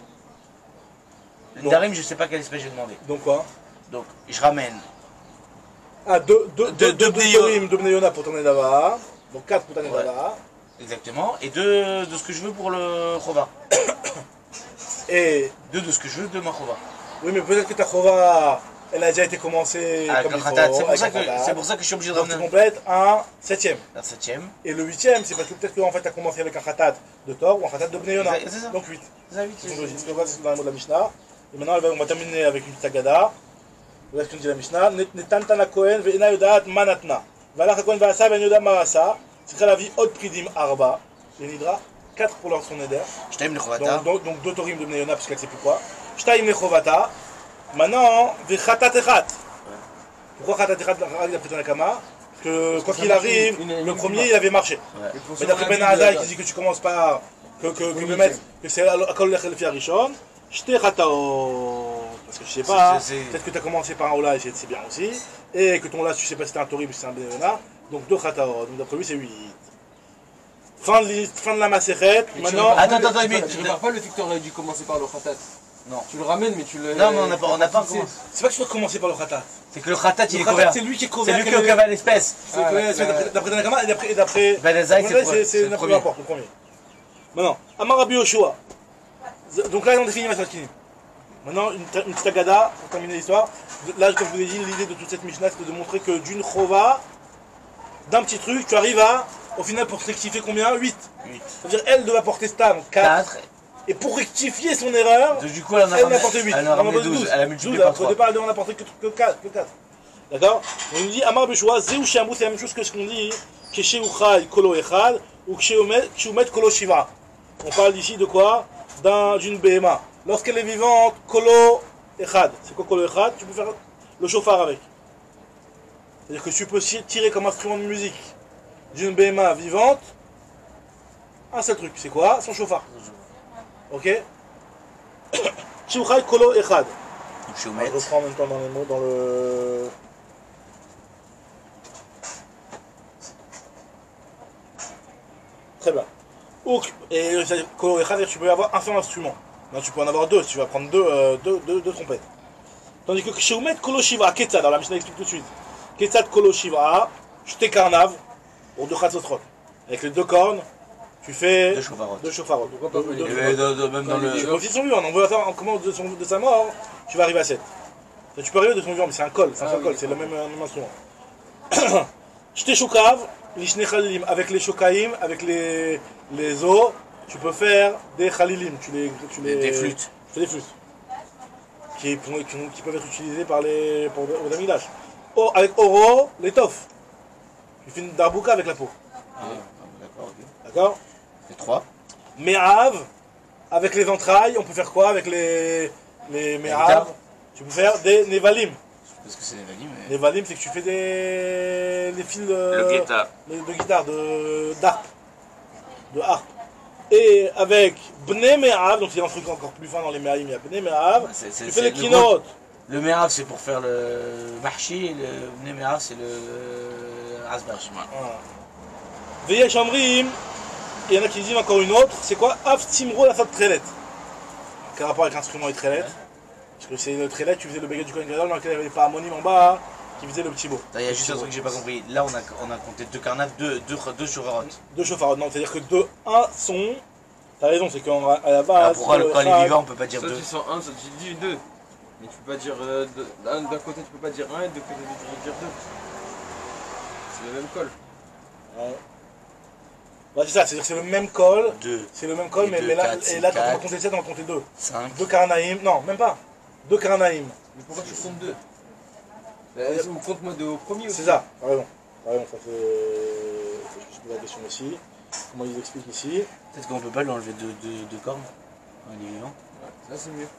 Le Non. Darim, je sais pas quelle espèce j'ai demandé. Donc quoi? Donc, je ramène. Ah, deux Deux Torim, 2 Bnei pour ton Nedava. Donc 4 pour ta Ouais. Nedava. Exactement. Et 2 de ce que je veux pour le Chova. Et. 2 de ce que je veux de ma Chova. Oui, mais peut-être que ta Chova, elle a déjà été commencée Avec comme un il faut. Khatat. C'est avec un pour Khatat. ça que je suis obligé de Donc tu ramener complètes un 7ème. un 7ème. Et le 8ème, c'est parce que peut-être qu'en fait tu as commencé avec un Khatat de Tor ou un Khatat de Bnei C'est ça. Donc 8. C'est ça, 8. C'est logique. On va c'est dans le mot de la Mishnah. Et maintenant on va terminer avec une petite Agada. Voilà ce que nous dit la Mishnah. Netantana Kohen ve'ena yodat manatna. Valach Kohen va'asa ve'en yodat marasa. C'est la vie Od Pridim Arba. Les Nidra, 4 pour leur son Neder. Je t'aime le Chovata. Donc 2 Torim de Bnei Yona, parce qu'elle ne sait plus quoi. Shtaim Lechovata. Maintenant, Vechatat Echat. Pourquoi Chatat Echat d'après ton Akama? Parce que quoi qu'il arrive, le premier il avait marché. Ouais. Mais d'après Ben Azaï qui dit que tu commences par. Que c'est à Kol Lech Lefi Arishon. Shte Chataot. Parce que je sais pas, peut-être que tu as commencé par un Ola et c'est bien aussi. Et que ton Ola, tu sais pas si c'était un Torim ou si c'est un Bnei Yona. Donc 2 Chataot. Donc d'après lui, c'est 8. Fin de la Masechet. Maintenant. Attends, Tu mais- repars pas le fait que t'aurais dû commencer par le khatat. Non. Tu le ramènes, mais tu le. Non, mais on n'a pas fixé. commencé. C'est pas que tu dois commencer par le Khatat. C'est que le Khatat, il Le est Khatat, couvert. c'est lui qui est C'est couvert. lui qui est couvert à l'espèce. C'est d'après Tanakama et d'après Ben Azaï, c'est c'est le peu premier. importe, le premier. Maintenant, Amar Rabbi Yoshua. Donc là, on définit Masakinim. Maintenant, une petite agada pour terminer l'histoire. Là, comme je vous l'ai dit, l'idée de toute cette Mishnah, c'est de montrer que d'une chova, d'un petit truc, tu arrives à, au final, pour rectifier combien 8. 8. C'est-à-dire, elle devait apporter Stam 4. 4. Et pour rectifier son erreur, Du coup, elle en a elle ramené n'a apporté 8. Elle en a ramené 12. Elle a multiplié par Au 3. départ, elle devait en apporter que 4. D'accord? On nous dit Amar Beshua, Zéou Shamou, c'est la même chose que ce qu'on dit Keshe Uchai Kolo Echad ou Kshumet Kolo Shiva. On parle ici de quoi? D'une BMA. Lorsqu'elle est vivante, Kolo Echad. C'est quoi Kolo Echad? Tu peux faire le chauffard avec. C'est-à-dire que tu peux tirer comme instrument de musique d'une BMA vivante un seul truc. C'est quoi? Son chauffard. Ok? Shiuchai Kolo Echad. Je reprends en même temps dans les mots, dans le... Très bien. Et Kolo Echad, tu peux avoir un seul instrument. Non, tu peux en avoir deux, tu vas prendre deux trompettes. Tandis que Sheumet Kolo Shiva, Ketzad, alors la Mishnah explique tout de suite. Ketzad Kolo Shiva, Shte Karnav, pour deux Chatzotrot. Avec les deux cornes, tu fais deux chauffarots. Pourquoi pas Même dans le... Tu profites de son vivant, on veut attendre comment de sa mort, tu vas arriver à 7. Tu peux arriver de son vivant, mais c'est un col, c'est le même instrument. Shte Shukav, Lishne Khalilim, avec les Shokaim, avec les os, tu peux faire des Khalilim, Des flûtes. Tu fais des flûtes. Qui peuvent être utilisées pour au Damidash. Avec Oro, l'étoffe. Tu fais une darbouka avec la peau. D'accord, ok. D'accord? C'est 3. Me'av, avec les entrailles, on peut faire quoi avec les Me'av? Tu peux faire des Nevalim. Parce que c'est Nevalim. Mais... Nevalim, c'est que tu fais des fils Le guitare. de guitare, d'harpe. De harpe. Et avec Bnei Me'av, donc c'est un truc encore plus fin dans les Me'aim, il y a Bnei Me'av, tu fais les Kinot. Le Me'av c'est pour faire le Mahshi, et le Bnei Me'av c'est le Asbach. Veillez Chamrim, il y en a qui disent encore une autre, c'est quoi? Av Timro la Fab Trelet. Quel rapport avec l'instrument et Trelet? Parce que c'est le Trelet, tu faisais le béguet du Kohen Gadol dans lequel il n'y avait pas Harmonim en bas, qui faisait le petit beau. Il y a juste un truc que j'ai pas compris. Là on a compté 2 carnaves, 2 chauffarots. Deux chauffarots, non, c'est-à-dire que un son. T'as raison, c'est qu'à la base. Pourquoi quand il est vivant on peut pas dire Soit 2? tu sens un, soit tu dis deux. Mais tu peux pas dire d'un côté tu peux pas dire un et de l'autre côté tu peux dire deux. C'est le même col. Ouais. Ouais, c'est ça, c'est-à-dire que c'est le même col. 2. C'est le même col, Et mais deux, là, quatre, et là quand on va quatre. compter 7, on va compter 2. 5. 2 Karnaïm, non, même pas. 2 Karnaïm. Mais pourquoi tu comptes deux? Ou compte-moi au premier aussi. C'est ça, t'as raison. Ça fait. Je pose la question aussi. Comment ils expliquent ici? Peut-être qu'on peut pas lui enlever 2 cornes quand il est vivant. Ouais, ça c'est mieux.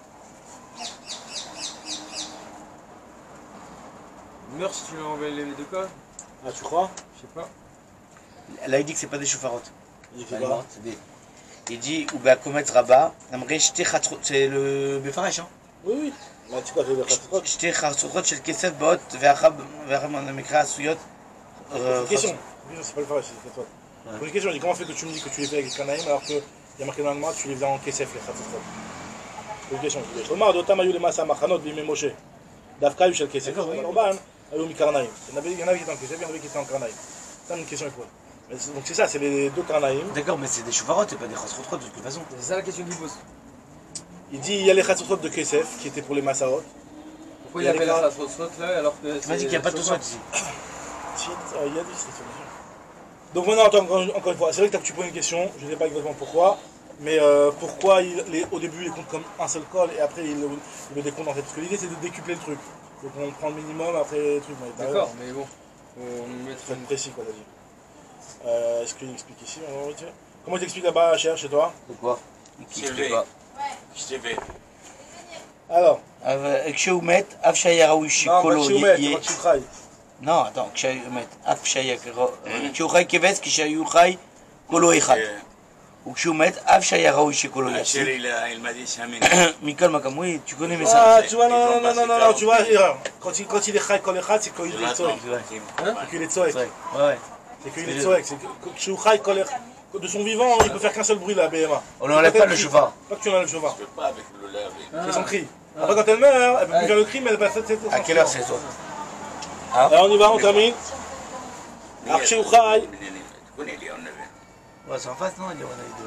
Meurs si tu lui envoies les deux cols? Ah, tu crois? Je sais pas. Là il dit que c'est pas des chauffarottes. Il fait pas. Il dit ou Komet Rabat, c'est le Befaresh hein. Oui, oui. Mais tu crois que c'est le שתי חרצוחות של כסף באות ואחר במקרה עשויות une question. C'est pas le farage, c'est toi. Une question, comment fait que tu me dis que tu les fais avec les Kanaïm alors qu'il y a marqué dans le mat, tu les faisais en Kesef, les Khatsotrot? Une question. Omar, d'Otam Ayou les Massa Machanot, Bimé Moshe. Dafka Yushel Kesef, Orban, Ayou Mikarnaïm. Il y en avait qui étaient en Kesef, il y en avait qui étaient en Karnaïm. C'est une question pour donc c'est ça, c'est les deux Karnaïm. D'accord, mais c'est des chauffarottes et pas des chauffarottes de toute façon. C'est ça la question qu'il pose. Il dit il y a les Khatsotrot de Kesef qui étaient pour les Massaot. Pourquoi il y avait la Khatsotrot là alors que. Tu m'as dit qu'il n'y a pas de Tosot ici. Si, il y a dit, c'est sûr. Donc maintenant, attends, encore une fois, c'est vrai que tu poses une question, je ne sais pas exactement pourquoi, mais pourquoi au début il compte comme un seul col et après il le décompte en fait. Parce que l'idée c'est de décupler le truc. Donc on prend le minimum, après le truc. D'accord, mais bon, on mettra une précis quoi, t'as dit. Est-ce qu'il explique ici? Comment il t'explique là-bas, cher, chez toi? Pourquoi? Je t'ai vu. Je t'ai vu. Alors. כשהוא מת, אף שהיה ראוי שקולו יהיה... כשהוא חי. לא, attends, כשהוא מת, אף שהיה... כשהוא חי כבש, כשהוא חי, קולו אחד. וכשהוא מת, אף שהיה ראוי שקולו יהיה. Il m'a dit 5 minutes. מכל מקום, oui, tu connais mes Ah, ça. tu vois, non, tu vois, quand il est chai, kol echad, c'est qu'il est tzoek. C'est qu'il est tzoek. Ouais. C'est qu'il est tzoek. C'est que כשהוא חי, kol echad, de son vivant, il peut faire qu'un seul bruit, la BMA. On n'enlève pas le chauffard. Pas que tu enlèves le chauffard. Je peux pas avec le lait. C'est son cri. Après, quand elle meurt, elle peut plus faire le cri, mais elle passe 7 À quelle heure c'est toi? Alors on y va, on termine. Alors כשהוא חי, Tu connais les 9. Ouais, c'est en face, non? On a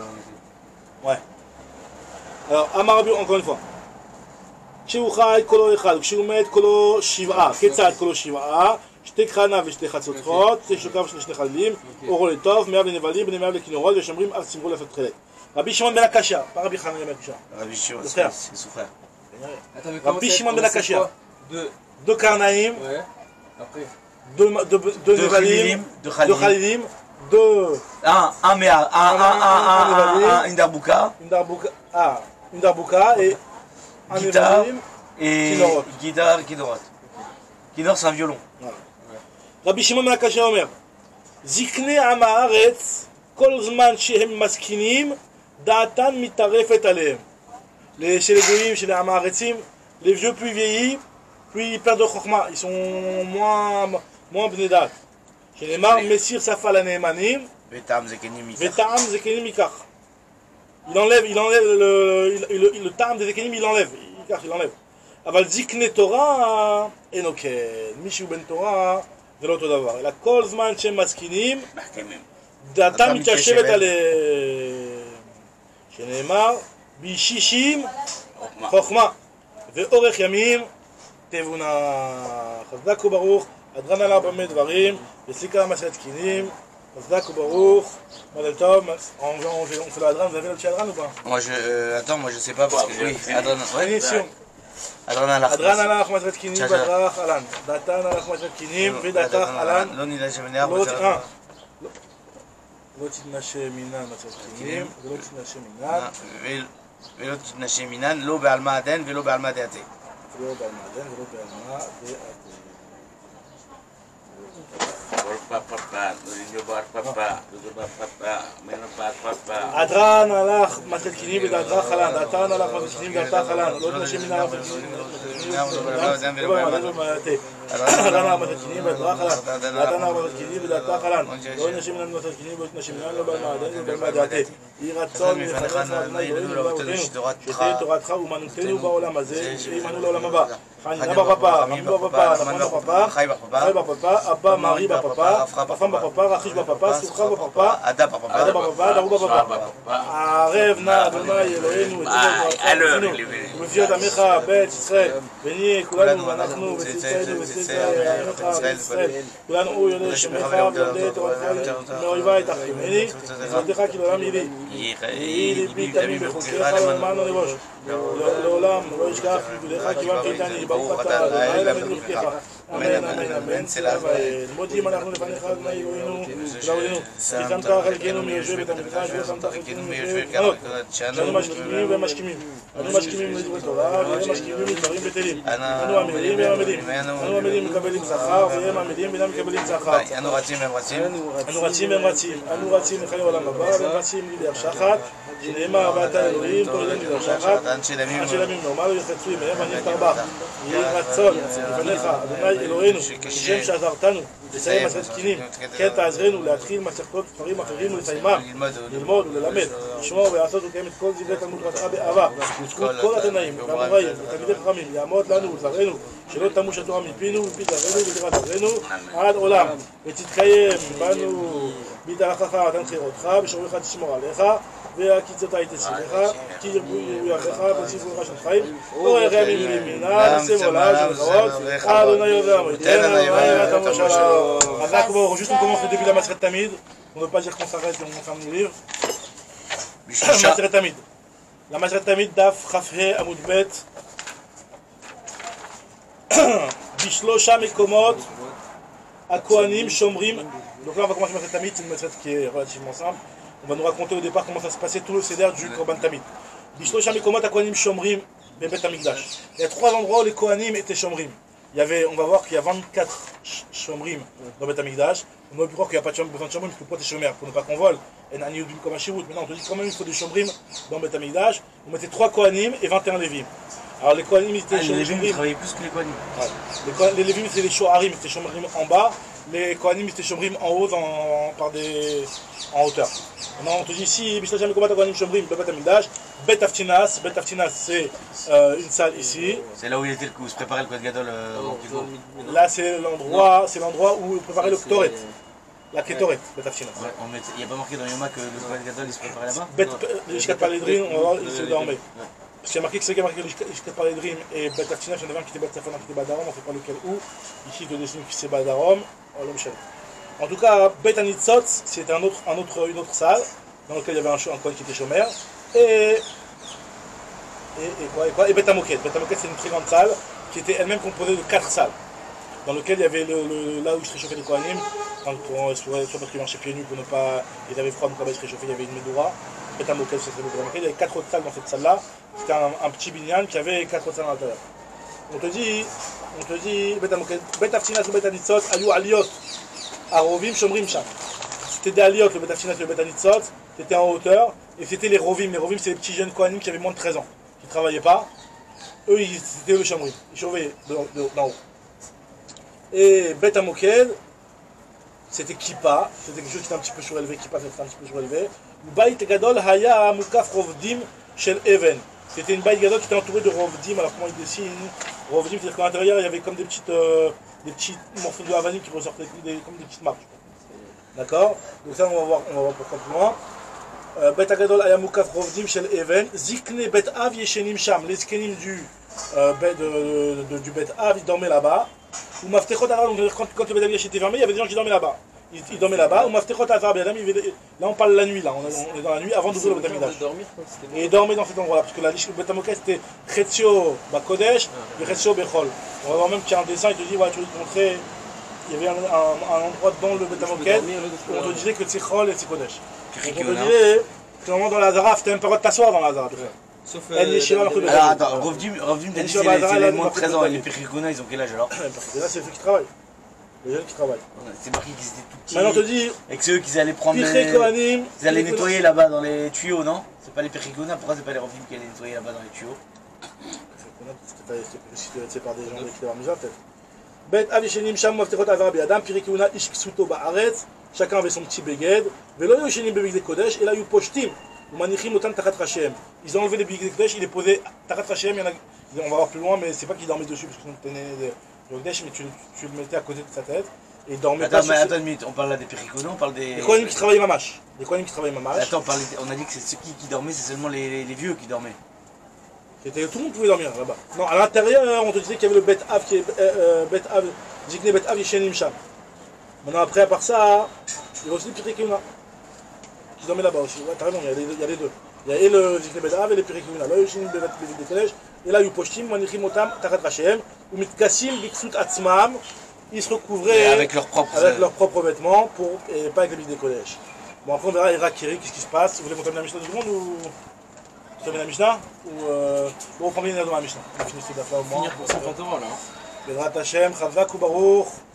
eu ouais. Alors, Amarabi, encore une fois. כשהוא חי, קולו אחד, וכשהוא מת, קולו שבעה. כיצד קולו שבעה? שתי קרנה ושתי חצוצרות, שתי שוקם של שני חלילים, אורו לטוב, מאה בנבלים, בני מאה לכינורות, ושומרים אף צימרו לפת תכלת. רבי שמעון בן הקשה, pas רבי חנניה בן הקשה. Rabbi Shimon, Le frère. c'est son frère. Attends, mais comment Rabbi c'est- Shimon ben comment c'est Akashia. quoi? Deux. Deux Karnaïm, Ouais. Après, deux Deux Nevalim, de deux Khalilim. Khalilim, deux Un Mea, un Indarbouka. une Darbouka et un Guitare Nevalim. et Kinorot. guitare, Kinorot. Kinor, c'est un violon. רבי שמעון בן הקשה אומר, זקני עם הארץ, כל זמן שהם משכילים, דעתן מתערפת עליהם. Chez les goïms, chez les עם הארצים, les vieux plus vieillis, plus ils perdent de chokma, ils sont moins bnei dat. שנאמר, מסיר שפה לנאמנים, Vetam Zekenim Mikar. וטעם זקנים ייקח. Il enlève le טעם des זקנים, il enlève. il enlève. אבל זקני תורה, אין אוקיי. מישהו בן תורה, זה לא אותו דבר. אלא כל זמן שהם משכילים, מחכימים. דעתם מתיישבת עליהם. שנאמר, בישישים חוכמה, ואורך ימים תבונה. חזק וברוך, אדרן עליו במה דברים, וסליקה מסעת תקינים, חזק וברוך, מזל טוב. On fait l'adran, vous avez le petit adran ou pas? Moi je. Attends, moi je sais pas parce que. Oui, Adran. Ouais. Finition. Adran Alach. אדרן עלך מסעת תקינים, בדרך עלן. דתן עלך מסעת תקינים, ודתך עלן. לא נדע שמנהר. לא תתנשא מינן מסעת תקינים, ולא תתנשא מינן. ולא תתנשא מינן, לא בעלמא הדן ולא בעלמא דעתי. ולא בעלמא הדן ולא בעלמא דעתי. אדרן הלך מסעת תקינים ודתך עלן. דתן הלך מסעת תקינים ודתך עלן. לא תתנשא מינן אדרן הלך מסעת תקינים ודתך עלן. דתן הלך מסעת תקינים ודתך עלן. לא תתנשא מינן מסעת תקינים ולא תתנשא מינן לא בעלמא הדן ולא בעלמא דעתי. יהי רצון מלפניך אדוני אלוהינו ואבותינו, שתהיה תורתך אומנותנו בעולם הזה, שעמנו לעולם הבא. חנינה בפפה, רמי בפפה, נחמן בפפה, חי בפפה, אבא מרי בפפה, פפם בפפה, רחיש בפפה, סוכה בפפה, עדה בפפה, דרו בפפה. הערב נא אדוני אלוהינו את תורתנו, ובפיות עמך בית ישראל, ונהיה כולנו ואנחנו וצאצאינו וצאצאי עמך בית ישראל, כולנו הוא יודע שמך ויודע תורתך מאויבי תחרימני, וזרתך כי לעולם יהי לי. יהי ליבי תמים בחוקיך ולמען לא נבוש. לעולם לא ישכח פקודיך כי בם תיתני, ברוך אתה אדוני אלוהינו מלכך. אמן אמן אמן צלע ואל. מודים אנחנו לפניך אדוני אלוהינו ולעולנו. שמת חלקנו מיושבי בית המקדש ושמת חלקנו מיושבי קרנות. שאנו משכימים ומשכימים. אנו משכימים לדברי תורה והם משכימים לדברים בטלים. אנו עמלים והם עמלים. אנו עמלים מקבלים שכר והם עמלים ואינם מקבלים שכר. אנו רצים והם רצים. אנו רצים והם רצים. אנו רצים לחיי עולם הבא והם רצים לדרך שחת. שנאמר ואתה אלוהים תורידני לדרך שחת. אנשי ימים נורמלו יחצו עמהם אני תרבח. יהי רצון לפניך אדוני אלוהינו כשם שעזרתנו לסיים מסעת תקינים, כן תעזרנו להתחיל מסכתות ספרים אחרים ולסיימם, ללמוד וללמד, לשמור ולעשות ולקיים את כל דברי תלמוד תורתך באהבה, לזכות כל התנאים והאמוראים ותלמידי חכמים, יעמוד לנו ולזרענו, שלא תמוש התורה מפינו ומפי זרענו ודברת זרענו עד עולם, ותתקיים בנו בהתהלכך תנחה אותך, בשומרך תשמור עליך, והקיצות תצילך, כי ירבו ירבך וציווך של חיים, אורך ימים לימינה, ושם עולה של זרועות, אדוני יודע מויתנו, ואתה מושלם. Juste on commence le début de la Maseret Tamid, on ne veut pas dire qu'on s'arrête et on ferme le livre. Maseret Tamid. La Maseret Tamid, Daf, Chafhe, Amoud Bet, Bishlosha Mekomot, Akohanim, Shomrim. Donc là on va commencer Maseret Tamid, c'est une Maseret qui est relativement simple. On va nous raconter au départ comment ça se passait tout le céder du Korban Tamid. Bishlosha Mekomot, Akohanim, Shomrim, Bebet Amigdash. Il y a 3 endroits où les Kohanim étaient Shomrim. Il y avait, on va voir qu'il y a 24 Shomrim dans Bet Amigdash. On aurait pu croire qu'il n'y a pas besoin de Shomrim, parce que pourquoi t'es Shomer? Pour ne pas qu'on vole. Et Ani Udim comme un Shirout. Maintenant on te dit quand même il faut des Shomrim dans Bet Amigdash. On mettait 3 Kohanim et 21 Lévim. Alors les Kohanim ils étaient Les Lévim ils travaillaient plus que les Kohanim. Ouais. Les Lévim c'était les Shoharim, c'était Shomrim en bas. Les Kohanim c'était Shomrim en haut, en hauteur. Maintenant on te dit ici, Bishlosha Mekomot Kohanim Shomrim, Bet Amigdash, Bet Aftinas. Bet Aftinas c'est une salle ici. C'est là où il était où se préparait le Kohen Gadol au Kidou. Là c'est l'endroit où ils préparaient le Ktoret. La Ketoret, Bet Aftinas. Ouais, il n'y a pas marqué dans Yoma que le Kohen Gadol il se préparait là-bas. Les Ishkat Paledrim, on va voir, il se dormait. Parce qu'il y a marqué que c'est qui a marqué les Ishkat Paledrim et Bet Aftinas, il y en avait un qui était Bet Safon, un qui était Badarom, on ne sait pas lequel où. Ici il te dessine que c'est Badarom. En tout cas, Bet Anitzot, c'était une autre salle dans laquelle il y avait un Kohen qui était Shomer. Et Bet Amoket. Bet Amoket c'est une très grande salle qui était elle-même composée de 4 salles. dans lequel il y avait là où se réchauffaient les Kohanim, soit parce qu'ils marchaient pieds nus pour ne pas. Ils avaient froid, donc là-bas ils se réchauffaient, il y avait une Medoura. Bet Hamokel, ça s'appelait Bet Hamokel. Il y avait 4 autres salles dans cette salle-là. C'était un petit binyan qui avait 4 autres salles à l'intérieur. On te dit, Bet Hamokel, Bet Aftinat ou Bet Hanitzot, Ayu Aliot, Arovim, Shomrim Sham. C'était des Aliot, le Bet Aftinat et le Bet Hanitzot, c'était en hauteur, et c'était les Rovim. Les Rovim, c'est les petits jeunes Kohanim qui avaient moins de 13 ans, qui ne travaillaient pas. Eux, c'était le Shomrim, ils surveillaient d'en haut. Et Bet Hamokel, c'était Kippa, c'était quelque chose qui était un petit peu surélevé, Kippa c'était un petit peu surélevé. Bait Gadol Haya Mukaf Rovdim Shel Even. C'était une baït gadol qui était entourée de Rovdim. Alors comment il dessine Rovdim, c'est-à-dire qu'à l'intérieur il y avait comme des petits morceaux de Havanim qui ressortaient comme des petites marques. D'accord. Donc ça on va voir pourquoi plus loin. Bait Gadol Haya Mukaf Rovdim Shel Even. Zikne Bet Av Yeshenim Sham. Les zkenim du Bet Av, ils dormaient là-bas. Ou Maftechot Avar, donc quand le Bet Av était fermé, il y avait des gens qui dormaient là-bas. Ils dormaient là-bas. Ou Maftechot Avar, là on parle la nuit, là on est dans la nuit avant d'ouvrir le Bet Amikdash. Et ils dormaient dans cet endroit-là, parce que la liche Bet Hamokel c'était Chetzio Bakodesh et Chetzio Bechol. On va voir même qu'il y a un dessin, il te dit, ouais, tu veux te montrer, il y avait un endroit dans le Bet Hamokel où on te disait que c'est Chol et c'est Kodesh. Donc on te disait que normalement dans la Zara, c'était même pas le droit de t'asseoir dans la Zara. Sauf alors attends, Rovdim t'as dit c'est les moins de 13 ans, et les Perikuna ils ont quel âge alors? Là c'est ceux qui travaillent. Les jeunes qui travaillent. C'est marqué qu'ils étaient tout petits. Maintenant on te dit. Et que c'est eux qui allaient prendre ils allaient nettoyer là-bas dans les tuyaux, non? C'est pas les Perikuna, pourquoi c'est pas les Rovdim qui allaient nettoyer là-bas dans les tuyaux? C'est par des gens qui étaient dans la misère peut-être. Bet Avishenim Sham Maftechot Avar Biadam, Perikuna Ish Ksuto Ba'aretz, chacun avait son petit beged. Velo Yoshenim Bebigde Kodesh, et là Yuposhtim. Ils ont enlevé les bigues de Kodesh, ils les posaient Tarat Hashem, on va voir plus loin, mais c'est pas qu'ils dormaient dessus parce qu'ils tenaient de Kodesh, mais tu le mettais à côté de sa tête et ils dormaient pas. Attends une minute, on parle là des Perikuna, on parle des. Les Kohanim qui travaillaient Mamash. Attends, on a dit que c'est ceux qui dormaient, c'est seulement les vieux qui dormaient. Tout le monde pouvait dormir là-bas. Non, à l'intérieur, on te disait qu'il y avait le Bet Av qui est Bet Av, Zikne Bet Av Yeshenim Sham. Maintenant, après, à part ça, il y a aussi les Perikuna qui dormaient là-bas aussi. Ouais, t'as raison, il y a les deux. Il y a et le Zikne Bet Av et les Perikuna. Là, Yoshinim Bet Av de Kodesh. Et là, Yuposhtim, Manichim Otam, Tarat Hashem, ou Mitkasim, Biksut Atzmam. Ils se recouvraient avec leurs propres vêtements et pas avec les bigues de Kodesh. Bon, après, on verra Irakiri, qu'est-ce qui se passe. Vous voulez qu'on termine la Mishnah du monde ou. Vous terminez la Mishnah ou on reprend bien dans la Mishnah. On finit cette affaire au moins. Finir pour 50 € là. Bedrat Hashem, Chavak ou Baruch.